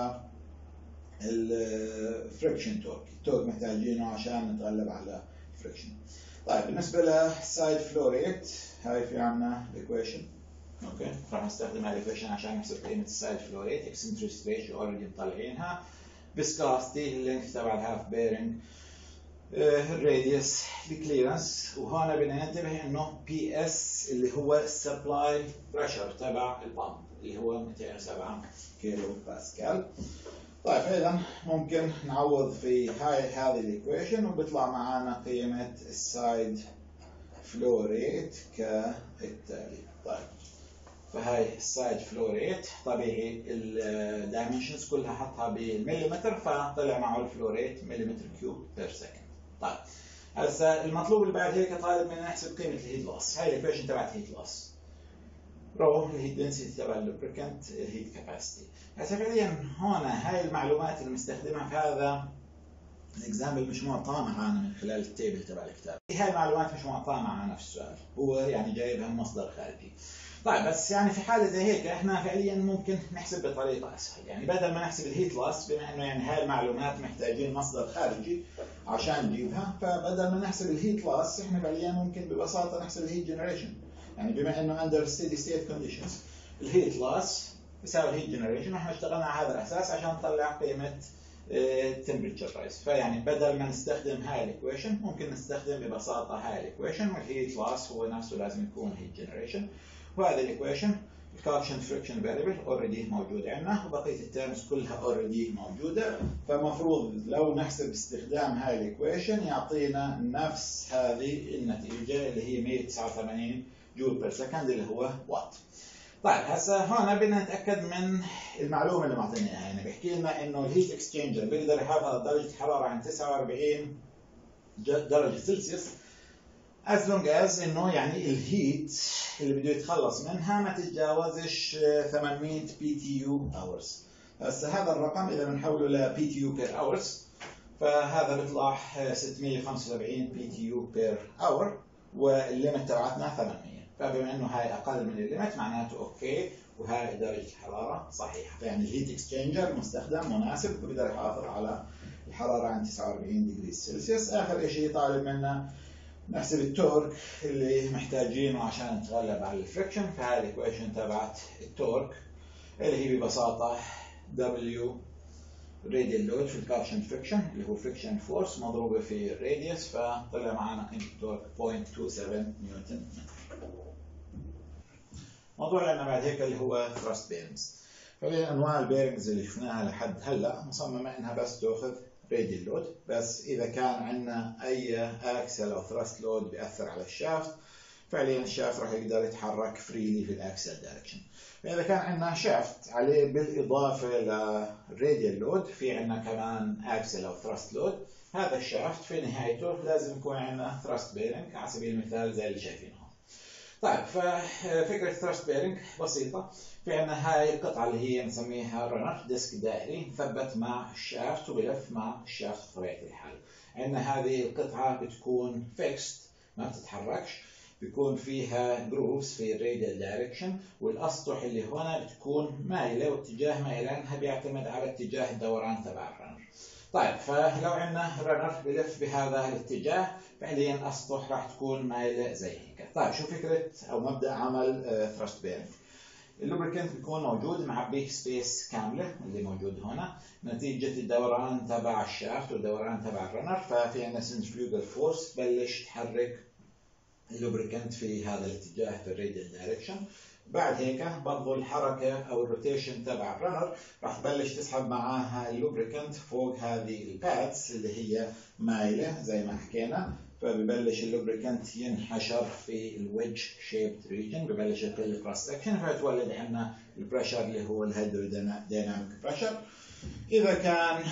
الفريكشن تورك. التورك محتاجينه عشان نتغلب على الفريكشن. طيب بالنسبه للسايد فلو ريت هاي في عندنا الايكويشن، اوكي راح نستخدم هاي الايكويشن عشان نحسب قيمه السايد فلو ريت. اكسنتريسيتي ريشيو اوريدي مطلعينها، فيسكوستي اللينث تبع الهاف بيرنج، الراديوس، الكليرنس. وهنا بدنا ننتبه انه بي اس اللي هو السبلاي بريشر تبع البامب اللي هو 207 كيلو باسكال. طيب اذا ممكن نعوض في هذه الايكويشن وبيطلع معانا قيمة السايد فلو ريت كالتالي. طيب فهاي السايد فلو ريت طبيعي الدايمنشنز كلها حطها بالمليمتر، فطلع معه الفلو ريت مليمتر كيوب بير سكند. طيب هسه المطلوب اللي بعد هيك طالب مننا نحسب قيمة الهيت لوس. هاي الايكويشن تبعت هيت لوس رو الهيت دنسيتي تبع اللوبريكانت الهيت كاباسيتي. هسه فعليا هون هاي المعلومات اللي مستخدمها في هذا الاكزامبل مش معطاه معانا من خلال التيبل تبع الكتاب. هاي المعلومات مش معطاه معانا في السؤال، هو يعني جايبها من مصدر خارجي. طيب بس يعني في حاله زي هيك احنا فعليا ممكن نحسب بطريقه اسهل، يعني بدل ما نحسب الهيت لوس بما انه يعني هاي المعلومات محتاجين مصدر خارجي عشان نجيبها، فبدل ما نحسب الهيت لوس احنا فعليا ممكن ببساطه نحسب الهيت جنريشن. يعني بما انه اندر ستيدي ستيت كونديشنز الهيت لوس يساوي الهيت جنريشن، واحنا اشتغلنا على هذا الاساس عشان نطلع قيمه temperature rise. فيعني بدل ما نستخدم هاي الايكويشن ممكن نستخدم ببساطه هاي الايكويشن، والهيت لوس هو نفسه لازم يكون هيت جنريشن، وهذه الايكويشن الكوفيشنت فريكشن فاريبل اوريدي موجود عندنا، وبقيه التيرمز كلها اوريدي موجوده. فمفروض لو نحسب استخدام هاي الايكويشن يعطينا نفس هذه النتيجه اللي هي 189 جول بير سكند اللي هو وات. طيب هسه هون بدنا نتاكد من المعلومه اللي معطينا اياها، يعني بيحكي لنا انه الهيت اكسشينجر بيقدر يحافظ على درجه الحراره عن 49 درجه سلسيوس as long as انه يعني الهيت اللي بده يتخلص منها ما تتجاوزش 800 بي تي يو اورز. هسه هذا الرقم اذا بنحوله ل بي تي يو بير اورز فهذا بيطلع 675 بي تي يو بير اور، والليمت تبعتنا 800. فبما انه هاي اقل من الليمت معناته اوكي وهاي درجه الحراره صحيحه، فيعني الهيت اكسشينجر مستخدم مناسب وبقدر يحافظ على الحراره عن 49 ديجري سلسيوس. اخر شيء طالب منا نحسب التورك اللي محتاجينه عشان نتغلب على الفريكشن. فهاي الايكويشن تبعت التورك اللي هي ببساطه W radial load في الكوفيشنت فريكشن اللي هو فريكشن فورس مضروبه في الراديوس، فطلع معنا قيمه التورك 0.27 نيوتن متر. موضوع لنا بعد هيك اللي هو ثراست بيرنجز. فهي انواع البيرنجز اللي شفناها لحد هلا مصممه انها بس تاخذ راديال لود، بس اذا كان عندنا اي اكسل او ثراست لود بياثر على الشافت فعليا الشافت راح يقدر يتحرك فريلي في الاكسل دايركشن. فاذا كان عندنا شافت عليه بالاضافه للراديال لود في عندنا كمان اكسل او ثراست لود، هذا الشافت في نهايته لازم يكون عندنا ثراست بيرنج على سبيل المثال زي اللي شايفينه. طيب ففكره ثراست بيرنج بسيطه، في عندنا هاي القطعه اللي هي نسميها رنر ديسك دائري مثبت مع الشافت وبلف مع الشافت بطبيعه الحال. عندنا هذه القطعه بتكون فيكست ما بتتحركش، بيكون فيها جروفز في الراديال دايركشن، والاسطح اللي هنا بتكون مايله واتجاه ميلانها بيعتمد على اتجاه الدوران تبع الرنر. طيب فلو عندنا رنر بلف بهذا الاتجاه فعليا الاسطح راح تكون مايله زي هيك. طيب شو فكره او مبدا عمل ثراست بيرنج؟ اللوبريكنت بيكون موجود معبيه سبيس كامله اللي موجود هنا نتيجه الدوران تبع الشافت والدوران تبع الرنر، ففي عندنا سنترفيوجال فورس تبلش تحرك اللوبريكنت في هذا الاتجاه في الراديال دايركشن. بعد هيك برضو الحركه او الروتيشن تبع الرنر راح تبلش تسحب معاها اللوبريكنت فوق هذه البادز اللي هي مايله زي ما حكينا، فببلش اللوبريكنت ينحشر في الويدج شيبد ريجن، ببلش يقل الكروس سكشن فيتولد عندنا البريشر اللي هو الهيدروديناميك بريشر. اذا كان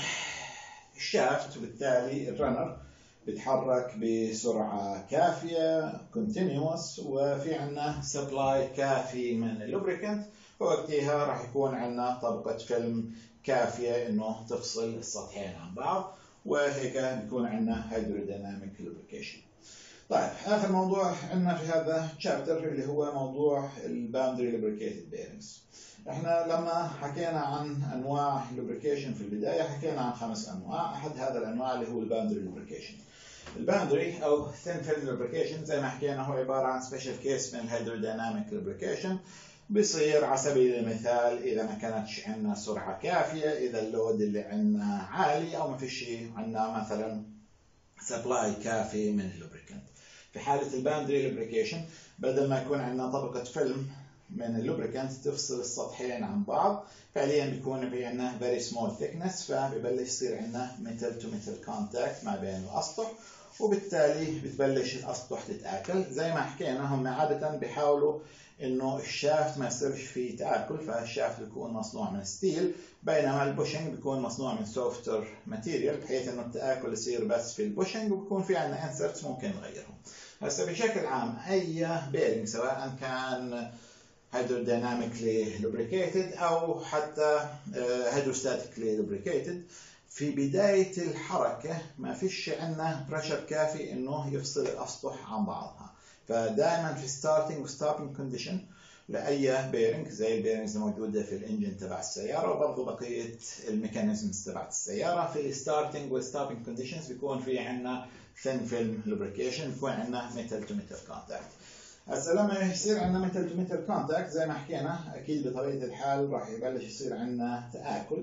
الشافت وبالتالي الرنر بيتحرك بسرعة كافية continuous وفي عنا supply كافي من اللوبريكنت، فوقتها راح يكون عنا طبقة فيلم كافية انه تفصل السطحين عن بعض، وهيك بيكون عنا hydrodynamic lubrication. طيب اخر موضوع عندنا في هذا الشابتر اللي هو موضوع الباوندري lubricated bearings. احنا لما حكينا عن انواع اللوبريكيشن في البدايه حكينا عن 5 انواع، احد هذا الانواع اللي هو الباوندري لوبريكيشن. الباوندري او ثين فيلم لوبريكيشن زي ما حكينا هو عباره عن سبيشال كيس من الهيدروديناميك لوبريكيشن، بيصير على سبيل المثال اذا ما كانتش عندنا سرعه كافيه، اذا اللود اللي عندنا عالي، او ما فيش عندنا مثلا سبلاي كافي من اللوبريكنت. في حاله الباوندري لوبريكيشن بدل ما يكون عندنا طبقه فيلم من اللوبريكانت تفصل السطحين عن بعض، فعليا بيكون في عندنا very small thickness، فببلش يصير عندنا metal to metal contact ما بين الأسطح، وبالتالي بتبلش الأسطح تتآكل. زي ما حكينا هم عادة بيحاولوا إنه الشافت ما يصيرش فيه تآكل، فالشافت بيكون مصنوع من ستيل، بينما البوشنج بيكون مصنوع من سوفتر ماتيريال، بحيث إنه التآكل يصير بس في البوشنج، وبيكون في عندنا انسرتس ممكن نغيرهم. هسه بشكل عام أي بيرنج سواء كان هيدروديناميكلي لوبريكيتد أو حتى هيدروستاتيكلي لوبريكيتد، في بداية الحركة ما فيش عندنا بريشر كافي إنه يفصل الأسطح عن بعضها، فدائما في ستارتنج وستوبنج كونديشن لأي بيرنج زي البيرنجز الموجودة في الإنجن تبع السيارة، وبرضه بقية الميكانيزمز تبع السيارة، في الستارتنج والستوبنج كونديشنز بيكون في عندنا ثين فيلم لوبريكيشن، بيكون عندنا ميتال تو ميتال كونتاكت. هسه لما يصير عندنا ميتال تو ميتال كونتاكت زي ما حكينا اكيد بطبيعه الحال راح يبلش يصير عندنا تآكل،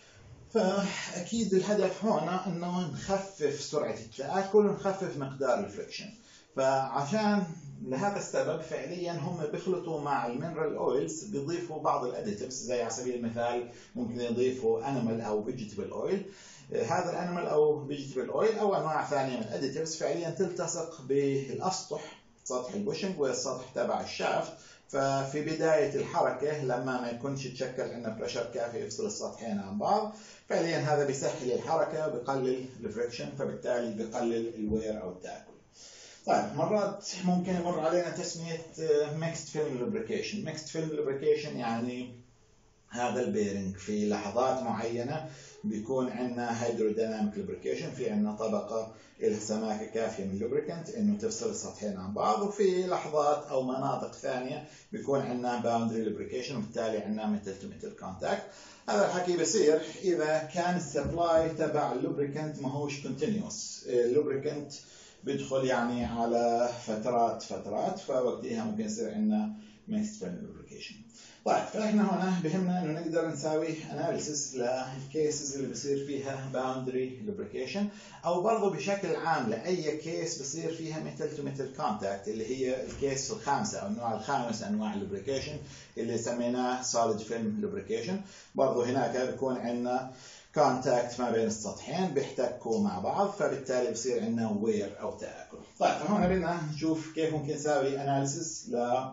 فاكيد الهدف هنا انه نخفف سرعه التآكل ونخفف مقدار الفريكشن. فعشان لهذا السبب فعليا هم بيخلطوا مع المينرال اويلز، بيضيفوا بعض الاديتيفز، زي على سبيل المثال ممكن يضيفوا انيمال او فيجيتابل اويل. هذا الانيمال او فيجيتابل اويل او انواع ثانيه من الاديتيفز فعليا تلتصق بالاسطح، سطح البوشنج والسطح تبع الشافت، ففي بداية الحركة لما ما يكونش تشكل عندنا بريشر كافي يفصل السطحين عن بعض، فعليا هذا بيسهل الحركة وبيقلل الفريكشن، فبالتالي بيقلل الوير أو التآكل. طيب مرات ممكن يمر علينا تسمية mixed film lubrication. mixed film lubrication يعني هذا البيرنج في لحظات معينة بيكون عندنا هيدروديناميك لوبريكيشن، في عندنا طبقة لها سماكة كافية من اللوبريكانت إنه تفصل السطحين عن بعض، وفي لحظات أو مناطق ثانية بيكون عندنا باوندري لوبريكيشن، وبالتالي عندنا ميتال تو ميتال كونتاكت. هذا الحكي بصير إذا كان السبلاي تبع اللوبريكانت ما هوش كونتينيوس، اللوبريكانت بيدخل يعني على فترات، فوقتها ممكن يصير عندنا mixed film lubrication. طيب فاحنا هنا بهمنا انه نقدر نساوي اناليسيس للكيسز اللي بصير فيها باوندري لوبريكيشن، او برضه بشكل عام لاي كيس بصير فيها ميتال تو ميتال كونتاكت، اللي هي الكيس الخامسه او النوع الخامس انواع اللوبريكيشن اللي سميناه سوليد فيلم لوبريكيشن. برضه هناك بيكون عندنا كونتاكت ما بين السطحين بيحتكوا مع بعض، فبالتالي بصير عندنا وير او تآكل. طيب فهنا بدنا نشوف كيف ممكن نساوي اناليسيس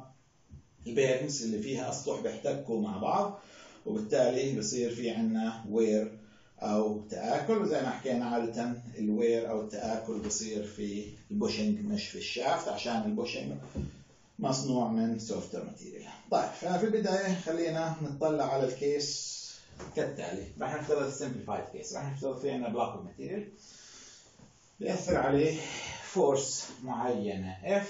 البيرنجز اللي فيها اسطح بيحتكوا مع بعض، وبالتالي بصير في عندنا وير او تآكل. وزي ما حكينا عادة الوير او التآكل بصير في البوشنج مش في الشافت، عشان البوشنج مصنوع من سوفتر ماتيريال. طيب ففي البداية خلينا نطلع على الكيس كالتالي. راح نفترض السمبليفايد كيس، راح نفترض في عندنا بلوك اوف ماتيريال بيأثر عليه فورس معينة F،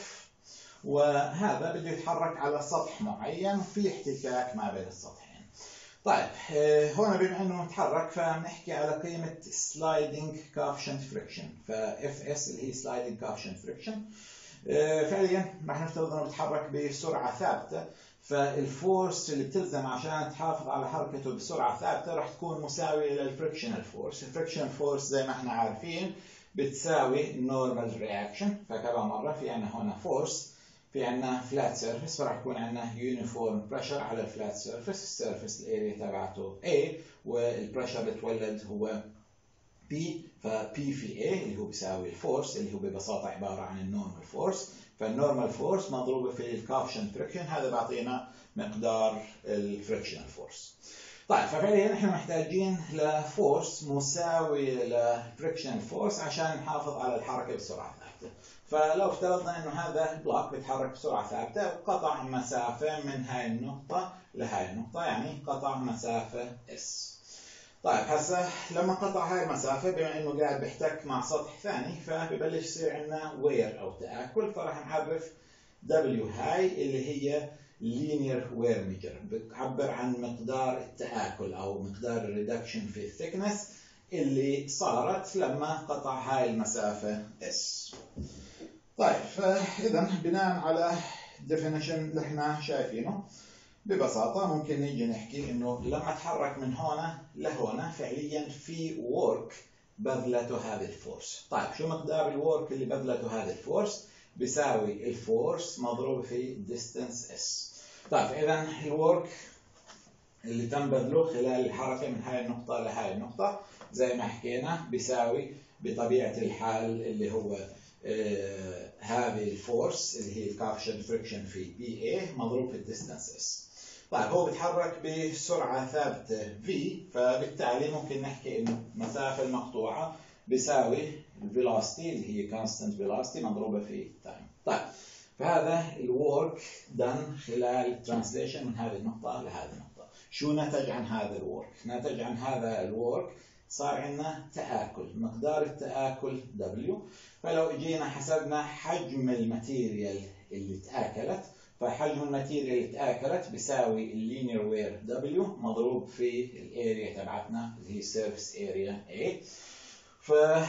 وهذا بده يتحرك على سطح معين وفي احتكاك ما بين السطحين. طيب هون بما انه نتحرك فبنحكي على قيمة sliding coefficient friction، فFS اللي هي sliding coefficient friction. فعليا راح نفترض انه بيتحرك بسرعة ثابتة، فالفورس اللي بتلزم عشان تحافظ على حركته بسرعة ثابتة راح تكون مساوية للفريكشنال فورس. الفريكشنال فورس زي ما احنا عارفين بتساوي نورمال رياكشن، فكذا مرة في عندنا هنا فورس، في عندنا فلات سيرفيس، فراح يكون عندنا يونيفورم بريشر على الفلات سيرفيس، السيرفيس الاريا تبعته A، والبريشر اللي تولد هو P، ف P في A اللي هو بيساوي الفورس اللي هو ببساطة عبارة عن النورمال فورس، فالنورمال فورس مضروبة في الكوفشنت فريكشن، هذا بيعطينا مقدار الفريكشنال فورس. طيب ففعليا احنا محتاجين لفورس مساوي للفريكشنال فورس عشان نحافظ على الحركة بسرعة ثابتة. فلو افترضنا انه هذا البلوك بيتحرك بسرعة ثابتة وقطع مسافة من هاي النقطة لهاي النقطة، يعني قطع مسافة S. طيب هسه لما قطع هاي المسافة بما انه قاعد بيحتك مع سطح ثاني فببلش يصير عندنا وير او تآكل، فراح نعرف W هاي اللي هي linear wear measure، بتعبر عن مقدار التآكل او مقدار الريدكشن في الثيكنس اللي صارت لما قطع هاي المسافة S. طيب فإذا بناء على definition اللي احنا شايفينه ببساطة ممكن نيجي نحكي إنه لما أتحرك من هنا لهنا فعليا في work بذلته هذه الفورس. طيب شو مقدار الورك اللي بذلته هذه الفورس؟ بيساوي الفورس مضروب في distance S. طيب اذا الورك اللي تم بذله خلال الحركه من هاي النقطه لهاي النقطه زي ما حكينا بيساوي بطبيعه الحال اللي هو هذه الفورس اللي هي الكوفيشنت فريكشن في بي اي مضروب في الديستانس اس. طيب هو بيتحرك بسرعه ثابته في، فبالتالي ممكن نحكي انه المسافه المقطوعه بيساوي الفيلوسيتي اللي هي كونستنت فيلوسيتي مضروبه في تايم. طيب فهذا الورك دن خلال الترانسليشن من هذه النقطه لهذه النقطه. شو نتج عن هذا الورك؟ نتج عن هذا الورك صار عندنا تآكل، مقدار التآكل W. فلو اجينا حسبنا حجم الماتيريال اللي تآكلت، فحجم الماتيريال اللي تآكلت بيساوي اللينير وير W مضروب في الاريا تبعتنا اللي هي سيرفيس اريا A. ف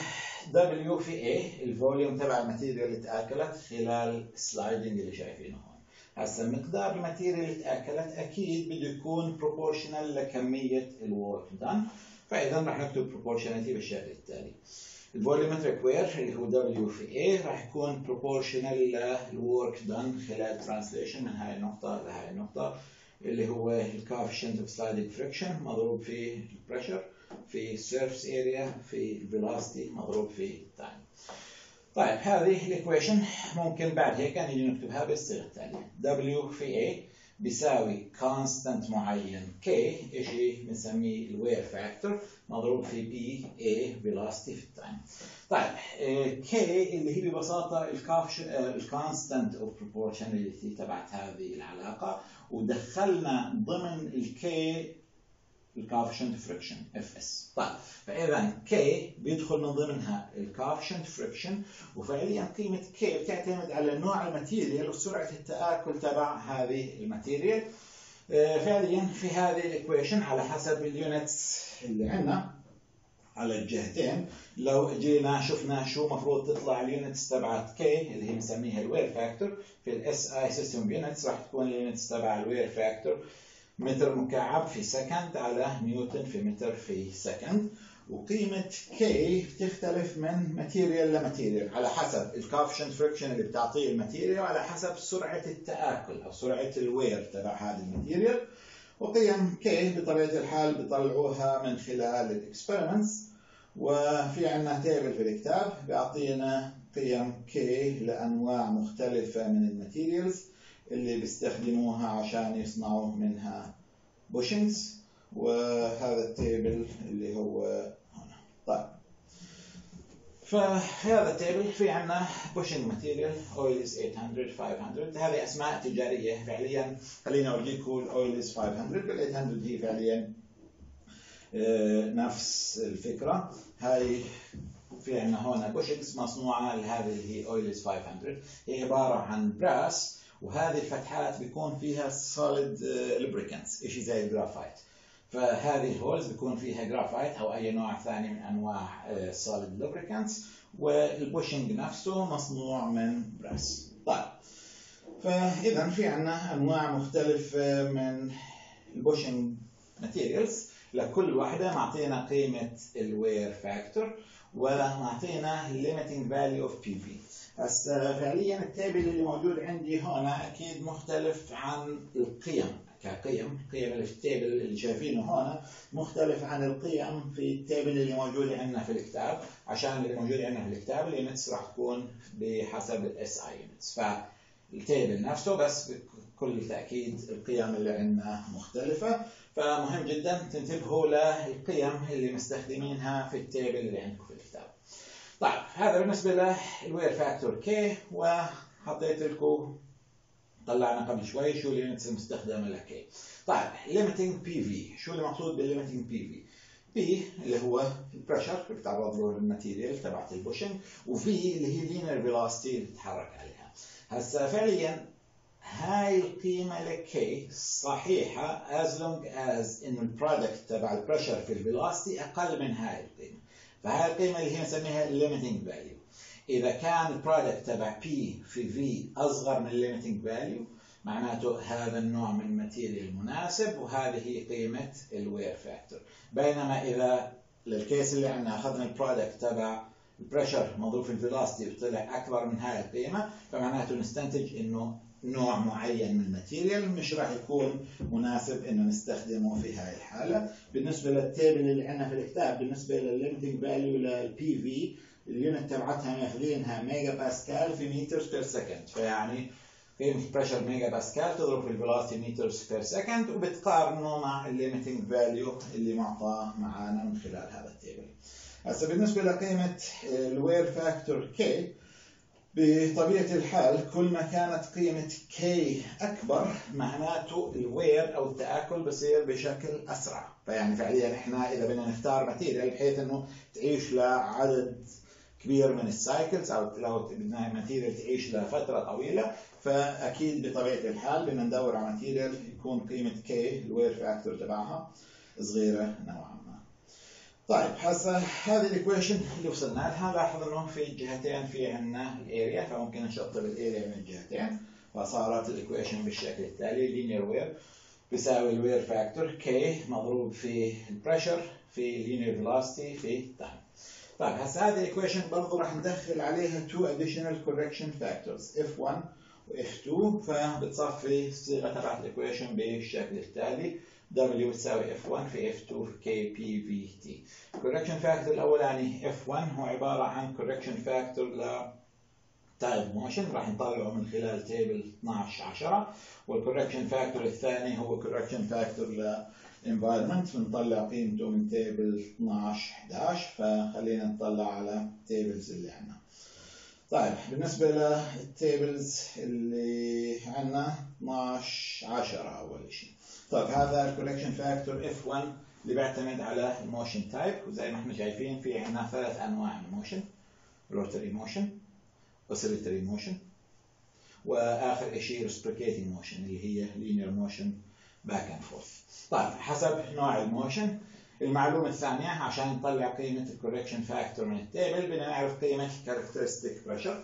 W في A الفوليوم تبع الماتيريال اللي تآكلت خلال السلايدنج اللي شايفينه هون. هسه مقدار الماتيريال اللي تآكلت اكيد بده يكون بروبورشنال لكميه الورك دان، فاذا راح نكتب proportionality بالشكل التالي. الفوليومتريك وير اللي هو W في A راح يكون proportional للورك دان خلال ترانسليشن من هاي النقطه لهاي النقطه اللي هو الكوفيشنت اوف سلايدنج فريكشن مضروب في البريشر في السيرفيس اريا في الفيلوسيتي مضروب في التايم. طيب هذه الايكويشن ممكن بعد هيك نيجي نكتبها بالصيغه التاليه. W في A بيساوي كونستنت معين K، شيء بنسميه الوير فاكتور مضروب في بي A فيلوسيتي في التايم. طيب K اللي هي ببساطه الكونستنت اوف بروبورشناليتي تبعت هذه العلاقه، ودخلنا ضمن الكي الكوفيشنت فريكشن FS. طيب فاذا K بيدخل من ضمنها الكوفيشنت فريكشن، وفعليا قيمه K بتعتمد على نوع الماتيريال وسرعه التآكل تبع هذه الماتيريال. فعليا في هذه الايكويشن على حسب اليونتس اللي عندنا على الجهتين، لو جينا شفنا شو مفروض تطلع اليونتس تبعت K اللي هي بنسميها الوير فاكتور في الاس اي سيستم يونتس، راح تكون اليونتس تبع الوير فاكتور متر مكعب في سكند على نيوتن في متر في سكند. وقيمة K بتختلف من ماتيريال لماتيريال على حسب الكوفيشنت فريكشن اللي بتعطيه الماتيريال وعلى حسب سرعة التآكل أو سرعة الوير تبع هذه الماتيريال. وقيم K بطبيعة الحال بيطلعوها من خلال الاكسبيرمنتس، وفي عندنا تيبل في الكتاب بيعطينا قيم K لأنواع مختلفة من الماتيريالز اللي بيستخدموها عشان يصنعوا منها بوشنجز، وهذا التيبل اللي هو هنا. طيب فهذا التيبل في عندنا بوشنج ماتيريال اويلز 800 500، هذه اسماء تجاريه فعليا. خلينا اوريكم الاويلز 500، وال 800 هي فعليا نفس الفكره. هاي في عندنا هون بوشنجز مصنوعه لهذه اللي هي اويلز 500، هي عباره عن براس، وهذه الفتحات بيكون فيها solid lubricants شيء زي الجرافايت. فهذه الهولز بيكون فيها جرافايت او اي نوع ثاني من انواع solid lubricants، والبوشنج نفسه مصنوع من براس. طيب فاذا في عندنا انواع مختلفه من البوشنج ماتيريالز، لكل واحده معطينا قيمه الوير فاكتور ومعطينا limiting value of PV. هسه فعليا التابل اللي موجود عندي هنا اكيد مختلف عن القيم كقيم. القيم اللي في التابل اللي شايفينه هنا مختلف عن القيم في التابل اللي موجوده عندنا في الكتاب، عشان اللي موجود عندنا في الكتاب اليونتس راح تكون بحسب الاس اي يونتس، فالتابل نفسه بس بكل تاكيد القيم اللي عندنا مختلفه. فمهم جدا تنتبهوا للقيم اللي مستخدمينها في التابل اللي عندكم في الكتاب. طيب هذا بالنسبة للوير فاكتور K، وحطيت لكم طلعنا قبل شوي شو اليونتس المستخدمة ل K. طيب limiting PV، شو المقصود بالlimiting PV؟ P اللي هو البريشر اللي بتعرض له الماتيريال تبعت البوشنج، و V اللي هي linear velocity اللي بتتحرك عليها. هسه فعليا هاي القيمة ل K صحيحة as long as انه البرودكت تبع البريشر في الفيلوسيتي اقل من هاي القيمة. فهاي القيمة اللي هي نسميها limiting value. إذا كان البرودكت تبع P في V أصغر من limiting value معناته هذا النوع من الماتيريال مناسب، وهذه هي قيمة الوير فاكتور. بينما إذا للكيس اللي عندنا أخذنا البرودكت تبع البريشر مضروب في الفيلوسيتي وطلع أكبر من هاي القيمة، فمعناته نستنتج إنه نوع معين من الماتيريال مش راح يكون مناسب انه نستخدمه في هاي الحاله. بالنسبه للتيبل اللي عندنا في الكتاب بالنسبه للليمتنج فاليو للبي في اليونت تبعتها ماخذينها ميجا باسكال في متر بير سكند، فيعني قيمة بريشر ميجا باسكال تضرب في الفيلوسيتي مترز بير سكند وبتقارنه مع الليمتنج فاليو اللي معطى معانا من خلال هذا التيبل. هسه بالنسبة لقيمة الوير فاكتور كي، بطبيعة الحال كل ما كانت قيمة كي أكبر معناته الوير أو التآكل بصير بشكل أسرع. فيعني فعليا إحنا إذا بدنا نختار ماتيريال بحيث إنه تعيش لعدد كبير من السايكلز أو لو بدنا ماتيريال تعيش لفترة طويلة، فأكيد بطبيعة الحال بدنا ندور على ماتيريال يكون قيمة كي الوير فاكتور تبعها صغيرة نوعا ما. طيب هسه هذه الايكويشن اللي وصلنا لها، لاحظ انه في الجهتين في عندنا الاريا، فممكن نشطب الاريا من الجهتين، فصارت الايكويشن بالشكل التالي: لينير وير بيساوي الوير فاكتور كي مضروب في البريشر في لينير فيلوسيتي في تايم. طيب هسه هذه الايكويشن برضه راح ندخل عليها two additional correction factors F1 و F2، فبتصفي الصيغه تبعت الايكويشن بالشكل التالي: W بتساوي F1 في F2 في KPVT. correction factor الأولاني F1 هو عبارة عن correction factor ل tide motion، راح نطلعه من خلال تيبل 12-10، والcorrection factor الثاني هو correction factor ل environment بنطلع قيمته من تيبل 12-11، فخلينا نطلع على التيبلز اللي عندنا. طيب بالنسبة للتيبلز اللي عندنا 12-10 أول شيء. طيب هذا الكولكشن فاكتور F1 اللي بيعتمد على الموشن تايب، وزي ما احنا شايفين في عندنا 3 أنواع من الموشن: روتري موشن، اوسيليتري موشن، وآخر شيء ريسبريكيتنج موشن اللي هي لينير موشن باك اند فورث. طيب حسب نوع الموشن، المعلومة الثانية عشان نطلع قيمة الكوركشن فاكتور من التيبل بدنا نعرف قيمة كاركترستيك بريشر.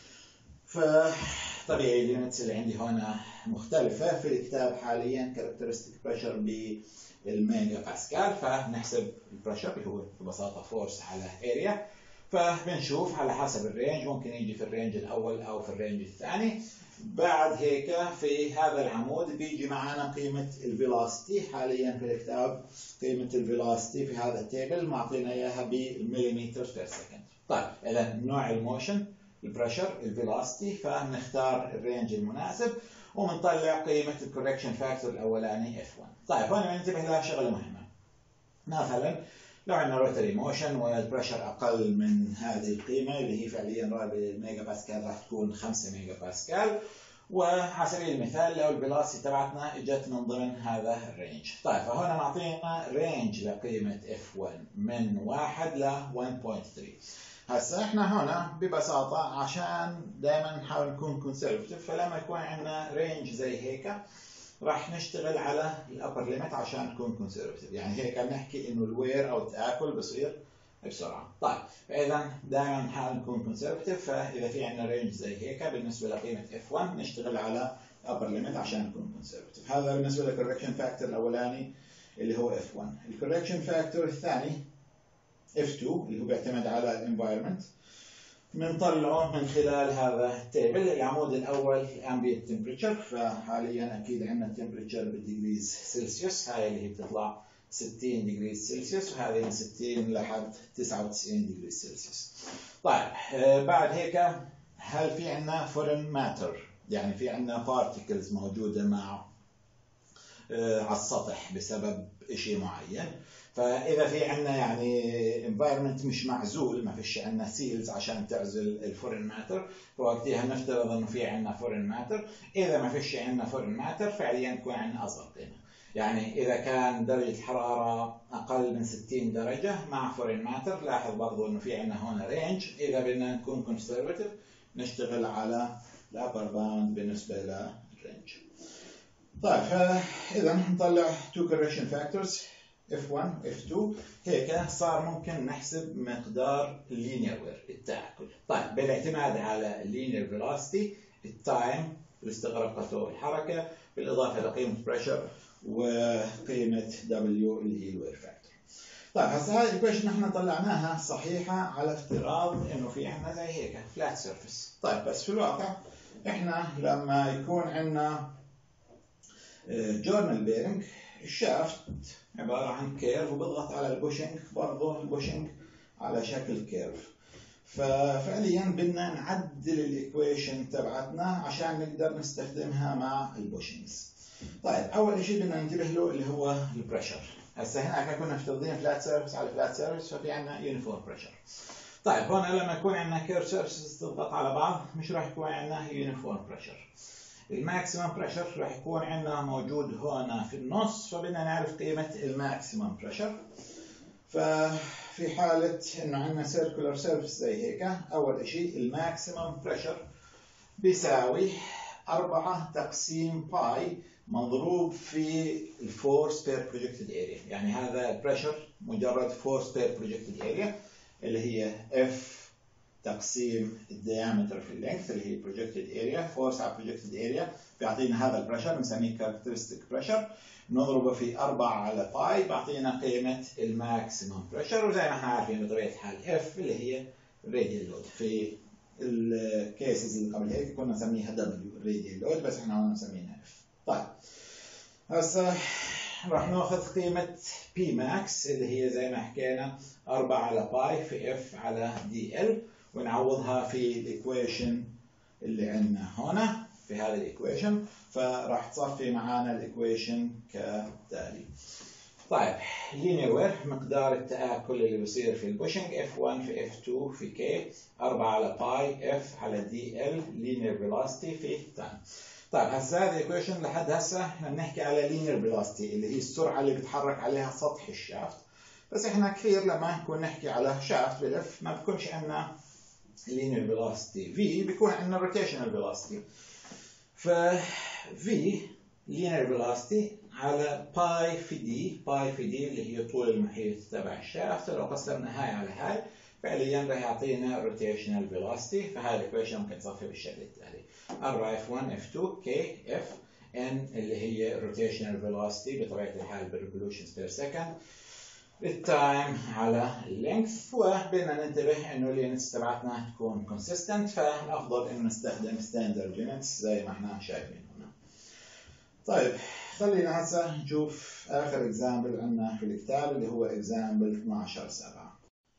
فطبيعي اليونتس اللي عندي هنا مختلفة، في الكتاب حاليا كاركترستيك بريشر بالميجا باسكال، فنحسب البريشر اللي هو ببساطة فورس على اريا، فبنشوف على حسب الرينج، ممكن يجي في الرينج الأول أو في الرينج الثاني. بعد هيك في هذا العمود بيجي معنا قيمة الفيلوسيتي، حاليا في الكتاب قيمة الفيلوسيتي في هذا التيبل معطينا إياها بالمليمتر بير سكند. طيب إذا نوع الموشن، البريشر، الفيلوسيتي، فنختار الرينج المناسب ومنطلع قيمة الكوركشن فاكتور الأولاني F1. طيب هنا ننتبه لها شغلة مهمة، مثلا لو عندنا روتري موشن والبريشر أقل من هذه القيمة اللي هي فعليا ميجا باسكال راح تكون 5 ميجا باسكال، وعلى سبيل المثال لو الفيلوسيتي تبعتنا اجت من ضمن هذا الرينج. طيب فهنا معطينا رينج لقيمة F1 من 1 ل 1.3. هسا احنا هنا ببساطة عشان دائما نحاول نكون كونسرفتيف، فلما يكون عندنا رينج زي هيك راح نشتغل على الابر ليميت عشان نكون كونسرفتيف، يعني هيك بنحكي انه الوير او التآكل بصير بسرعة. طيب فاذا دائما نحاول نكون كونسرفتيف، فاذا في عندنا رينج زي هيك بالنسبة لقيمة F1 نشتغل على الابر ليميت عشان نكون كونسرفتيف. هذا بالنسبة للكوركشن فاكتور الاولاني اللي هو F1. الكوركشن فاكتور الثاني F2 اللي هو بيعتمد على الانفايرمنت، بنطلعه من خلال هذا التيبل. العمود الاول ambient temperature، فحاليا اكيد عندنا temperature بالديجريز سلسيوس، هاي اللي هي بتطلع 60 ديجريز سلسيوس، وهذه من 60 لحد 99 ديجريز سلسيوس. طيب بعد هيك هل في عندنا foreign matter، يعني في عندنا particles موجودة مع على السطح بسبب شيء معين. فإذا في عندنا يعني environment مش معزول، ما فيش عندنا سيلز عشان تعزل الفورين ماتر، فوقتها نفترض انه في عندنا فورين ماتر. إذا ما فيش عندنا فورين ماتر فعليا يكون عندنا أصغر قيمة، يعني إذا كان درجة الحرارة أقل من 60 درجة مع فورين ماتر، لاحظ برضو انه في عندنا هنا رينج. إذا بدنا نكون كونسرفتيف نشتغل على الأبر باوند بالنسبة للرينج. طيب إذا نطلع two correction factors F1 F2، هيك صار ممكن نحسب مقدار اللينير وير التآكل. طيب بالاعتماد على اللينير فيلوسيتي، التايم اللي استغرقته الحركة، بالإضافة لقيمة بريشر وقيمة W اللي هي الوير فاكتور. طيب هسه هاي الايكويشن احنا طلعناها صحيحة على افتراض انه في عندنا زي هيك فلات سيرفيس. طيب بس في الواقع احنا لما يكون عندنا جورنال بيرنج، الشافت عبارة عن كيرف وبضغط على البوشنج، برضه البوشنج على شكل كيرف. ففعليا بدنا نعدل الايكويشن تبعتنا عشان نقدر نستخدمها مع البوشنجز. طيب اول شيء بدنا ننتبه له اللي هو البريشر. هسه هنا كنا مفترضين فلات سيرفيس على فلات سيرفيس، ففي عندنا يونيفورم بريشر. طيب هون لما يكون عندنا كيرف سيرفيسز تضغط على بعض مش راح يكون عندنا يونيفورم بريشر. الماكسيمم بريشر راح يكون عندنا موجود هون في النص، فبدنا نعرف قيمة الماكسيمم بريشر. ففي حالة انه عندنا سيركولر سيرفيس زي هيك، اول شيء الماكسيمم بريشر بيساوي 4 تقسيم باي مضروب في الفورس بير بروجكتد اريا. يعني هذا البريشر مجرد فورس بير بروجكتد اريا اللي هي اف تقسيم الديامتر في اللينث اللي هي بروجكتد اريا، فورس على بروجكتد اريا بيعطينا هذا البريشر بنسميه كاركترستيك بريشر، نضربه في 4 على باي بيعطينا قيمة الماكسيمم بريشر. وزي ما احنا عارفين بطبيعة الحال اف اللي هي راديال لود. في الكيسز اللي قبل هيك كنا نسميها دبليو راديال لود، بس احنا هون مسمينها اف. طيب هسه راح ناخذ قيمة بي ماكس اللي هي زي ما حكينا 4 على باي في اف على دي ال، ونعوضها في الايكويشن اللي عندنا هنا في هذا الايكويشن، فراح تصفي معنا الايكويشن كتالي. طيب لينير وير مقدار التآكل اللي بيصير في البوشنج F1 في F2 في K 4 على باي F على DL لينير فيلوسيتي في تايم. طيب هسه هذا الايكويشن لحد هسه احنا بنحكي على لينير فيلوسيتي اللي هي السرعه اللي بيتحرك عليها سطح الشافت، بس احنا كثير لما نكون نحكي على شافت بالف ما بكونش عندنا لينير فيلوسيتي في، بيكون عندنا روتيشنال فيلوسيتي. ف في لينير فيلوسيتي على باي في دي، باي في دي اللي هي طول المحيط تبع الشافت، لو قسمنا هاي على هاي فعليا راح يعطينا روتيشنال فيلوسيتي. فهذا الايكويشن ممكن تصفي بالشكل التالي 4 F1 F2 K F N اللي هي روتيشنال فيلوسيتي بطبيعة الحال بالريفولوشنز بير سكند، التايم على اللينث. وبدنا ننتبه انه اليونتس تبعتنا تكون كونسيستنت، فالافضل انه نستخدم ستاندرد يونتس زي ما احنا شايفين هنا. طيب خلينا هسه نشوف اخر اكزامبل عندنا في الكتاب اللي هو اكزامبل 12/7.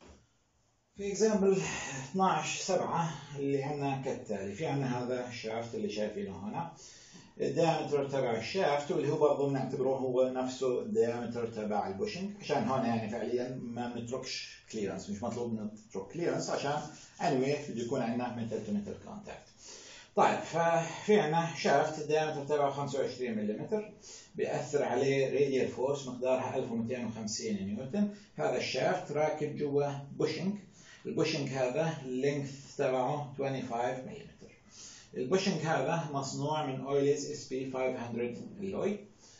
في اكزامبل 12/7 اللي عندنا كالتالي، في عندنا هذا الشافت اللي شايفينه هنا، الديامتر تبع الشافت واللي هو برضه بنعتبره هو نفسه الديامتر تبع البوشنج، عشان هون يعني فعليا ما بنتركش كليرنس، مش مطلوب نترك كليرنس عشان anyway بده يكون عندنا متر تو متر كونتاكت. طيب ففي عندنا شافت الديامتر تبعه 25 ملم، بيأثر عليه راديال فورس مقدارها 1250 نيوتن. هذا الشافت راكب جوا بوشنج، البوشنج هذا اللينث تبعه 25 ملم. البوشنج هذا مصنوع من اويليز اس بي 500 الوي،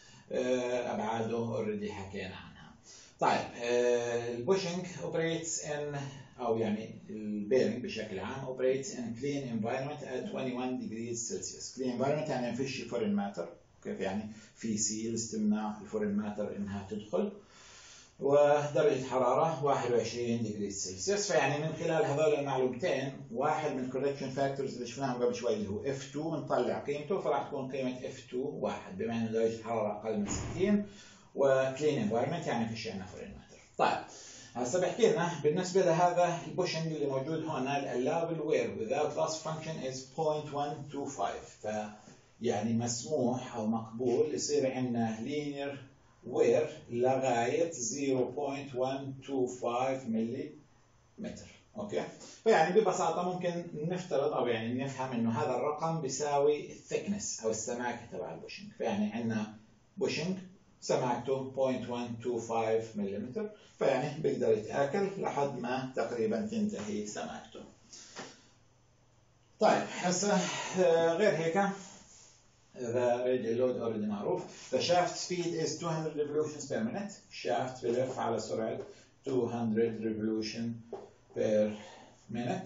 ابعاده اوريدي حكينا عنها. طيب البوشنج اوبريتس ان او يعني البيرنج بشكل عام اوبريتس ان كلين انفايرمنت at 21 degrees Celsius. كلين انفايرمنت يعني ما فيش فورين ماتر، كيف يعني في سيلز تمنع الفورين ماتر انها تدخل، ودرجة حرارة 21 ديجري سلسيوس. فيعني من خلال هذول المعلومتين واحد من الكوركشن فاكتورز اللي شفناهم قبل شوي اللي هو F2 بنطلع قيمته، فراح تكون قيمة F2 1 بما انه درجة الحرارة اقل من 60 وكلين انفايرمنت يعني فيش عندنا فورين ماتر. طيب هسه بحكي لنا بالنسبة لهذا البوشنج اللي موجود هون allowable wear without loss function is 0.125، فيعني مسموح او مقبول يصير عندنا linear وير لغاية 0.125 ملم. اوكي، فيعني ببساطة ممكن نفترض او يعني نفهم انه هذا الرقم بيساوي الثيكنس او السماكة تبع البوشنج. فيعني عندنا بوشنج سماكته 0.125 ملم، فيعني بيقدر يتآكل لحد ما تقريبا تنتهي سماكته. طيب هسه غير هيك the radial load already معروف. The shaft speed is 200 revolutions per minute. shaft بلف على سرعة 200 revolution per minute.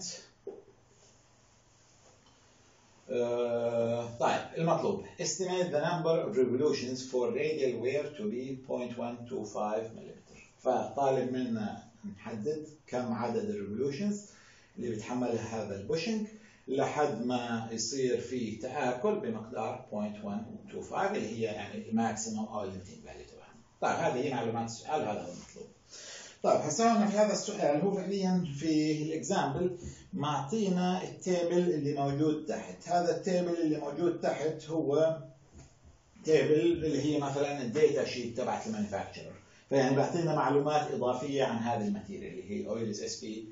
طيب المطلوب estimate the number of revolutions for radial wear to be 0.125 ملم. فطالب منا نحدد كم عدد الريفولوشنز اللي بيتحملها هذا البوشنج لحد ما يصير في تآكل بمقدار 0.125 اللي هي يعني الماكسيموم او الليمتنج فاليو تبعها. طيب هذه هي معلومات السؤال، هذا هو المطلوب. طيب هسه هون في هذا السؤال هو فعليا في الاكزامبل معطينا التيبل اللي موجود تحت. هذا التيبل اللي موجود تحت هو تيبل اللي هي مثلا الداتا شيت تبعت المانيفاكتشرر، فيعني بيعطينا معلومات اضافيه عن هذه الماتيريال اللي هي اويلز اس بي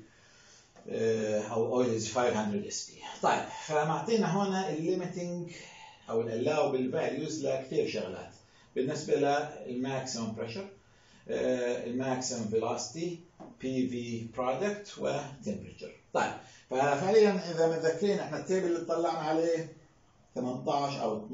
او اويلز 500 اس بي. طيب فمعطينا هنا الليميتنج او الالاوبل فاليوز لكثير شغلات بالنسبه للماكسيمم بريشر، الماكسيمم فيلوسيتي، بي في برودكت وتمبريتشر. طيب ففعليا اذا متذكرين احنا التيبل اللي طلعنا عليه 18 او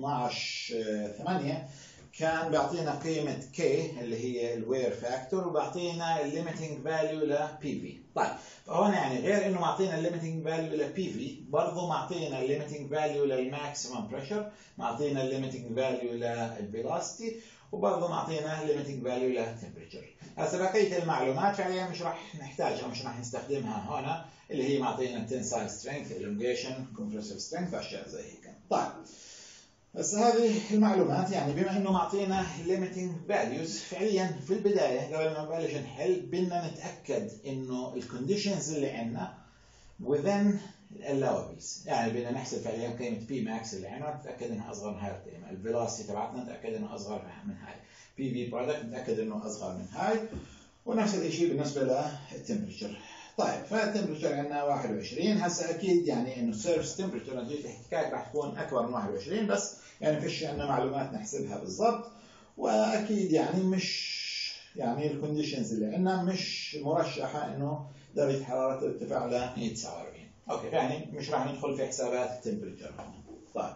12/8 كان بيعطينا قيمه K اللي هي الوير فاكتور وبيعطينا الليميتنج فاليو ل PV. طيب فهون يعني غير انه معطينا الليميتنج فاليو ل PV برضه معطينا الليميتنج فاليو للماكسيمم بريشر، معطينا الليميتنج فاليو للفيلوسيتي، وبرضه معطينا الليميتنج فاليو للتمبريتشر. هسه بقيه المعلومات فعليا مش راح نحتاجها، مش راح نستخدمها هنا، اللي هي معطينا تنسايل سترينث، elongation، كومبريسيف سترينث واشياء زي هيك. طيب بس هذه المعلومات يعني بما انه معطينا limiting values فعليا في البدايه قبل ما نبلش نحل بدنا نتاكد انه الكونديشنز اللي عندنا within allowables، يعني بدنا نحسب فعليا قيمه P max اللي عندنا نتاكد انها اصغر من هاي القيمه، الفيلوسيتي تبعتنا نتاكد انه اصغر من هاي، بي في برودكت نتاكد انه اصغر من هاي، ونفس الشيء بالنسبه للتمبريتشر. طيب فالتمبريتشر عندنا 21. هسه اكيد يعني انه السيرفس تمبريتشر نتيجه الاحتكاك راح تكون اكبر من 21، بس يعني فيش عندنا معلومات نحسبها بالضبط، واكيد يعني مش يعني الكونديشنز اللي عندنا مش مرشحه انه درجه حراره ترتفع ل 149. اوكي يعني مش راح ندخل في حسابات التمبريتشر هنا. طيب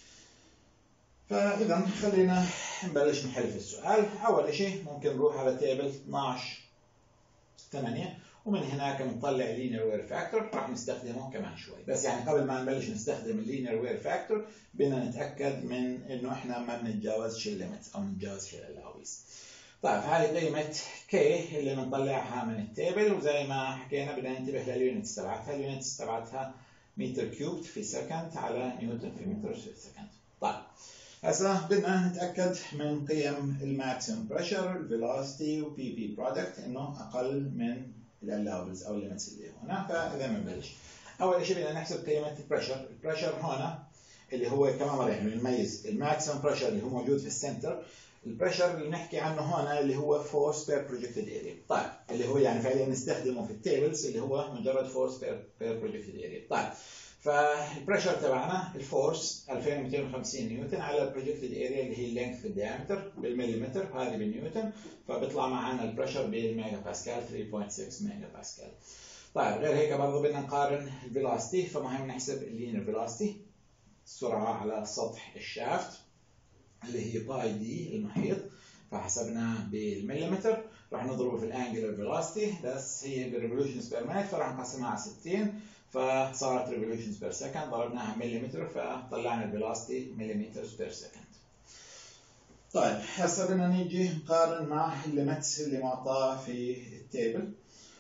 فاذا خلينا نبلش نحل في السؤال. اول شيء ممكن نروح على تيبل 12/8 ومن هناك بنطلع اللينير وير فاكتور، راح نستخدمه كمان شوي، بس يعني قبل ما نبلش نستخدم اللينير وير فاكتور بدنا نتاكد من انه احنا ما بنتجاوزش الليميت او نتجاوزش الالاويز. طيب هذه قيمه كي اللي بنطلعها من التيبل، وزي ما حكينا بدنا ننتبه لليونتس تبعتها، اليونتس تبعتها متر كيوب في سكند على نيوتن في متر في سكند. طيب هسه بدنا نتاكد من قيم الماكسيمم بريشر، الفيلوسيتي وبي في برودكت انه اقل من الالاوبلز او الليمتس اللي هنا. فاذا بنبلش اول شيء بدنا نحسب قيمه البريشر. البريشر هنا اللي هو كمان مره يعني بنميز الماكسيمم بريشر اللي هو موجود في السنتر، البريشر اللي بنحكي عنه هنا اللي هو فورس بير بروجكتد اريا. طيب اللي هو يعني فعليا نستخدمه في التيبلز اللي هو مجرد فورس بير بروجكتد اريا. طيب فالبريشر تبعنا الفورس 2250 نيوتن على البروجكتد اريا اللي هي اللينث في الديامتر بالمليمتر، هذه بالنيوتن، فبيطلع معنا البريشر بالميجا باسكال 3.6 ميجا باسكال. طيب غير هيك برضه بدنا نقارن الفيلوسيتي، فمهم نحسب اللينير فيلوسيتي، السرعه على سطح الشافت اللي هي باي دي المحيط، فحسبناها بالمليمتر، راح نضربه في الانجلر فيلوسيتي بس هي بالريفولوشنز بير مينت، فراح نقسمها على 60 فصارت ريفولوشنز بير سكند، ضربناها مليمتر فطلعنا الفيلوسيتي مليمتر بير سكند. طيب هسه بدنا نيجي نقارن مع الليمتس اللي معطاه في التيبل،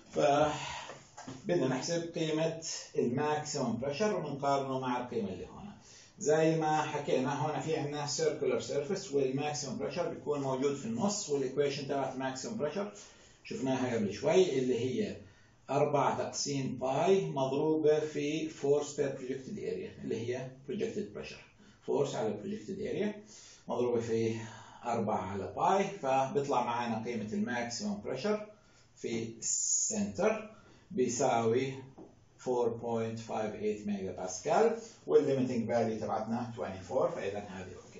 فبدنا نحسب قيمه الماكسيمم بريشر ونقارنه مع القيمه اللي هون. زي ما حكينا هون في عندنا circular surface والماكسيمم بريشر بيكون موجود في النص، والايكويشن تبعت الماكسيمم بريشر شفناها قبل شوي اللي هي 4 تقسيم باي مضروبة في force per projected area اللي هي projected pressure، force على projected area مضروبة في 4 على باي، فبيطلع معنا قيمة الماكسيمم بريشر في السنتر بيساوي 4.58 ميجا باسكال، والليميتنج فاليو تبعتنا 24، فاذا هذه اوكي.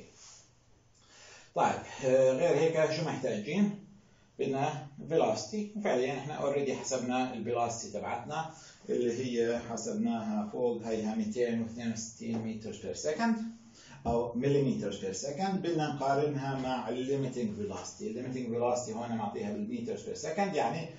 طيب غير هيك شو محتاجين؟ بدنا فيلوسيتي، وفعليا احنا اوريدي حسبنا الفيلوسيتي تبعتنا اللي هي حسبناها فوق هيها 262 متر بير سكند او مليمتر بير سكند. بدنا نقارنها مع الليميتنج فيلوسيتي، الليميتنج فيلوسيتي هون معطيها بالمتر بير سكند يعني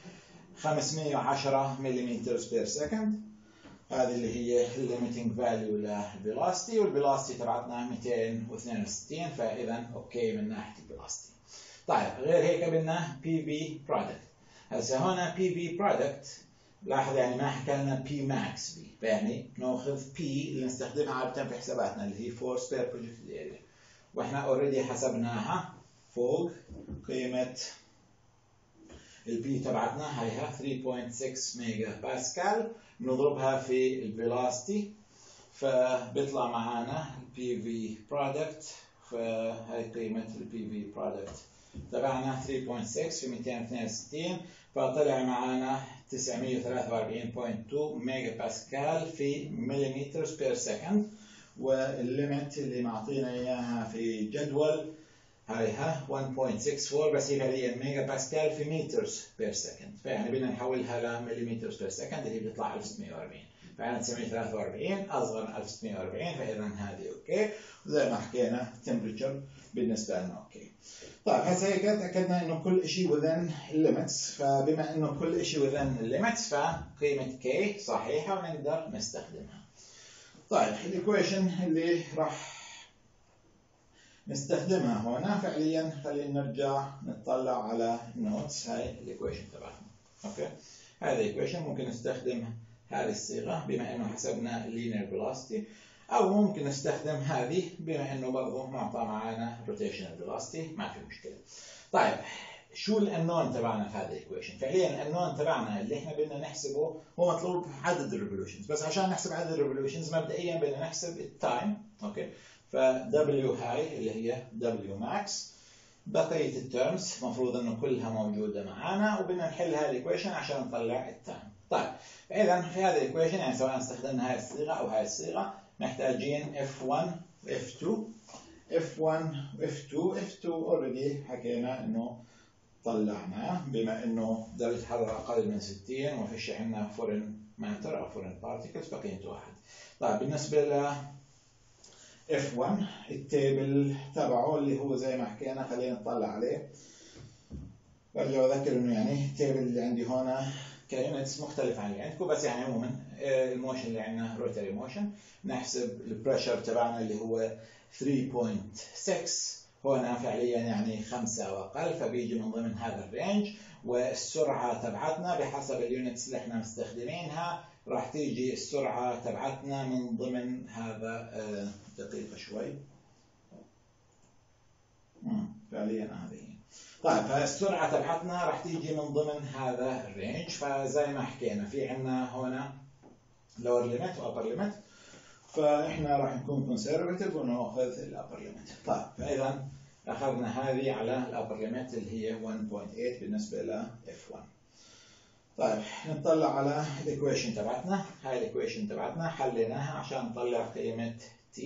510 مليمتر بير سكند، هذه اللي هي الليميتنج فاليو للفيلوسيتي، والفيلوسيتي تبعتنا 262، فاذا اوكي من ناحيه الفيلوسيتي. طيب غير هيك بدنا بي في برودكت. هسه هون بي في برودكت لاحظ يعني ما حكى لنا بي ماكس بي، يعني ناخذ بي اللي نستخدمها عادة في حساباتنا اللي هي فورس بير بروجكتد اريا، واحنا اوريدي حسبناها فوق قيمة البي تبعتنا هيها 3.6 ميجا باسكال، نضربها في الفيلوسيتي فبيطلع معانا البي في برودكت، فهي قيمة البي في برودكت تبعنا 3.6 في 262، فطلع معانا 943.2 ميجا باسكال في مليمتر بير سكند، والليمت اللي معطينا اياها في جدول هايها 1.64 بس هي فعليا ميجا باسكال في مترز بير سكند، فيعني بدنا نحولها لمليمتر بير سكند اللي بتطلع 1640، فعنا 943 اصغر من 1640، فاذا هذه اوكي، وزي ما حكينا temperature بالنسبه لنا اوكي. طيب هسه هيك تاكدنا انه كل شيء within limits، فبما انه كل شيء within limits فقيمه k صحيحه ونقدر نستخدمها. طيب الايكويشن اللي راح نستخدمها هنا فعليا خلينا نرجع نطلع على النوتس، هاي الايكويشن تبعنا اوكي. هذه الايكويشن ممكن نستخدم هذه الصيغه بما انه حسبنا linear velocity، او ممكن نستخدم هذه بما انه برضه معطى معنا rotational velocity، ما في مشكله. طيب شو الانون تبعنا في هذه الايكويشن؟ فعليا الانون تبعنا اللي احنا بدنا نحسبه هو مطلوب عدد الريفولوشنز، بس عشان نحسب عدد الريفولوشنز مبدئيا بدنا نحسب التايم اوكي. ف W هاي اللي هي W max، بقية التيرمز المفروض انه كلها موجودة معانا، وبدنا نحل هذه الايكويشن عشان نطلع التايم. طيب اذا في هذه الايكويشن يعني سواء استخدمنا هاي الصيغة او هاي الصيغة محتاجين F1 F2 F1 F2 F2 اوريدي حكينا انه طلعناه بما انه درجة الحرارة اقل من 60 وما فيش عندنا فورين ماتر او فورين بارتيكلز بقيمته واحد. طيب بالنسبة ل F1 التيبل تبعه اللي هو زي ما حكينا خلينا نطلع عليه. برجع اذكر انه يعني التيبل اللي عندي هنا كيونتس مختلف عن اللي عندكم، بس يعني عموما الموشن اللي عندنا روتري موشن، نحسب البريشر تبعنا اللي هو 3.6 هنا فعليا يعني 5 واقل، فبيجي من ضمن هذا الرينج، والسرعه تبعتنا بحسب اليونتس اللي احنا مستخدمينها راح تيجي السرعه تبعتنا من ضمن هذا دقيقه شوي فعليا هذه. طيب فالسرعه تبعتنا راح تيجي من ضمن هذا الرينج، فزي ما حكينا في عندنا هنا لور ليميت وابر ليميت، فاحنا راح نكون كونسرفتيف وناخذ الابر ليميت. طيب فاذا اخذنا هذه على الابر ليميت اللي هي 1.8 بالنسبه ل F1. طيب نطلع على الايكويشن تبعتنا، هاي الايكويشن تبعتنا حليناها عشان نطلع قيمه T.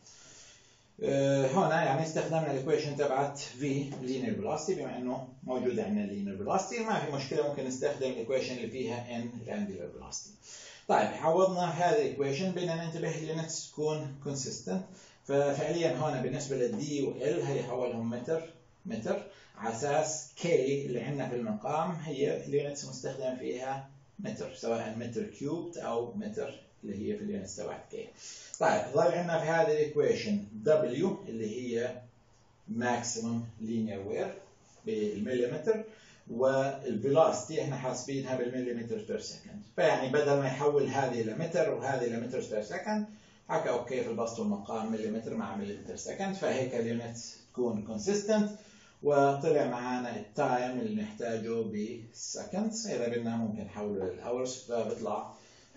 هنا يعني استخدمنا الايكويشن تبعت V linear velocity بما انه موجوده عندنا linear velocity، ما في مشكله ممكن نستخدم الايكويشن اللي فيها N angular velocity. طيب عوضنا هذه الايكويشن بدنا ننتبه الليمتس تكون كونسيستنت، ففعليا هنا بالنسبه للدي وال هي حولهم متر على اساس كي اللي عندنا في المقام هي اليونتس مستخدم فيها متر، سواء متر كيوبد او متر اللي هي في اليونتس تبعت كي. طيب ظل عندنا في هذه الايكويشن دبليو اللي هي ماكسيمم لينير وير بالمليمتر، والفيلوسيتي احنا حاسبينها بالمليمتر بير سكند، فيعني بدل ما يحول هذه لمتر وهذه لمتر بير سكند حكى اوكي في البسط والمقام مليمتر مع مليمتر سكند، فهيك اليونت تكون كونسيستنت، وطلع معنا التايم اللي نحتاجه بالسكندز، اذا بدنا ممكن نحوله للاورز فبيطلع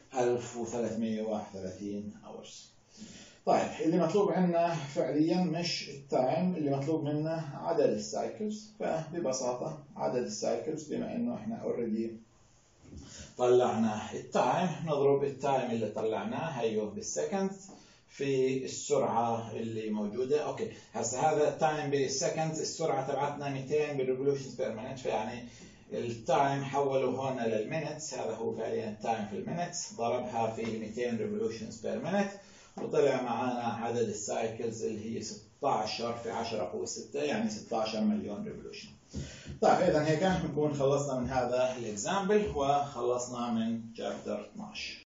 1331 اورز. طيب اللي مطلوب عندنا فعليا مش التايم، اللي مطلوب منا عدد السايكلز، فببساطة عدد السايكلز بما انه احنا اوريدي طلعنا التايم نضرب التايم اللي طلعناه هيو بالسكند في السرعة اللي موجودة. اوكي هسه هذا التايم بالسكند، السرعة تبعتنا 200 بالريفولوشنز بير مينت، فيعني التايم حوله هنا للمينتس، هذا هو فعليا التايم في المينتس، ضربها في 200 ريفولوشنز بير مينت وطلع معانا عدد السايكلز اللي هي 16 في 10 قوة 6 يعني 16 مليون ريفولوشن. طيب اذا هيك نكون خلصنا من هذا الاكزامبل وخلصنا من شابتر 12.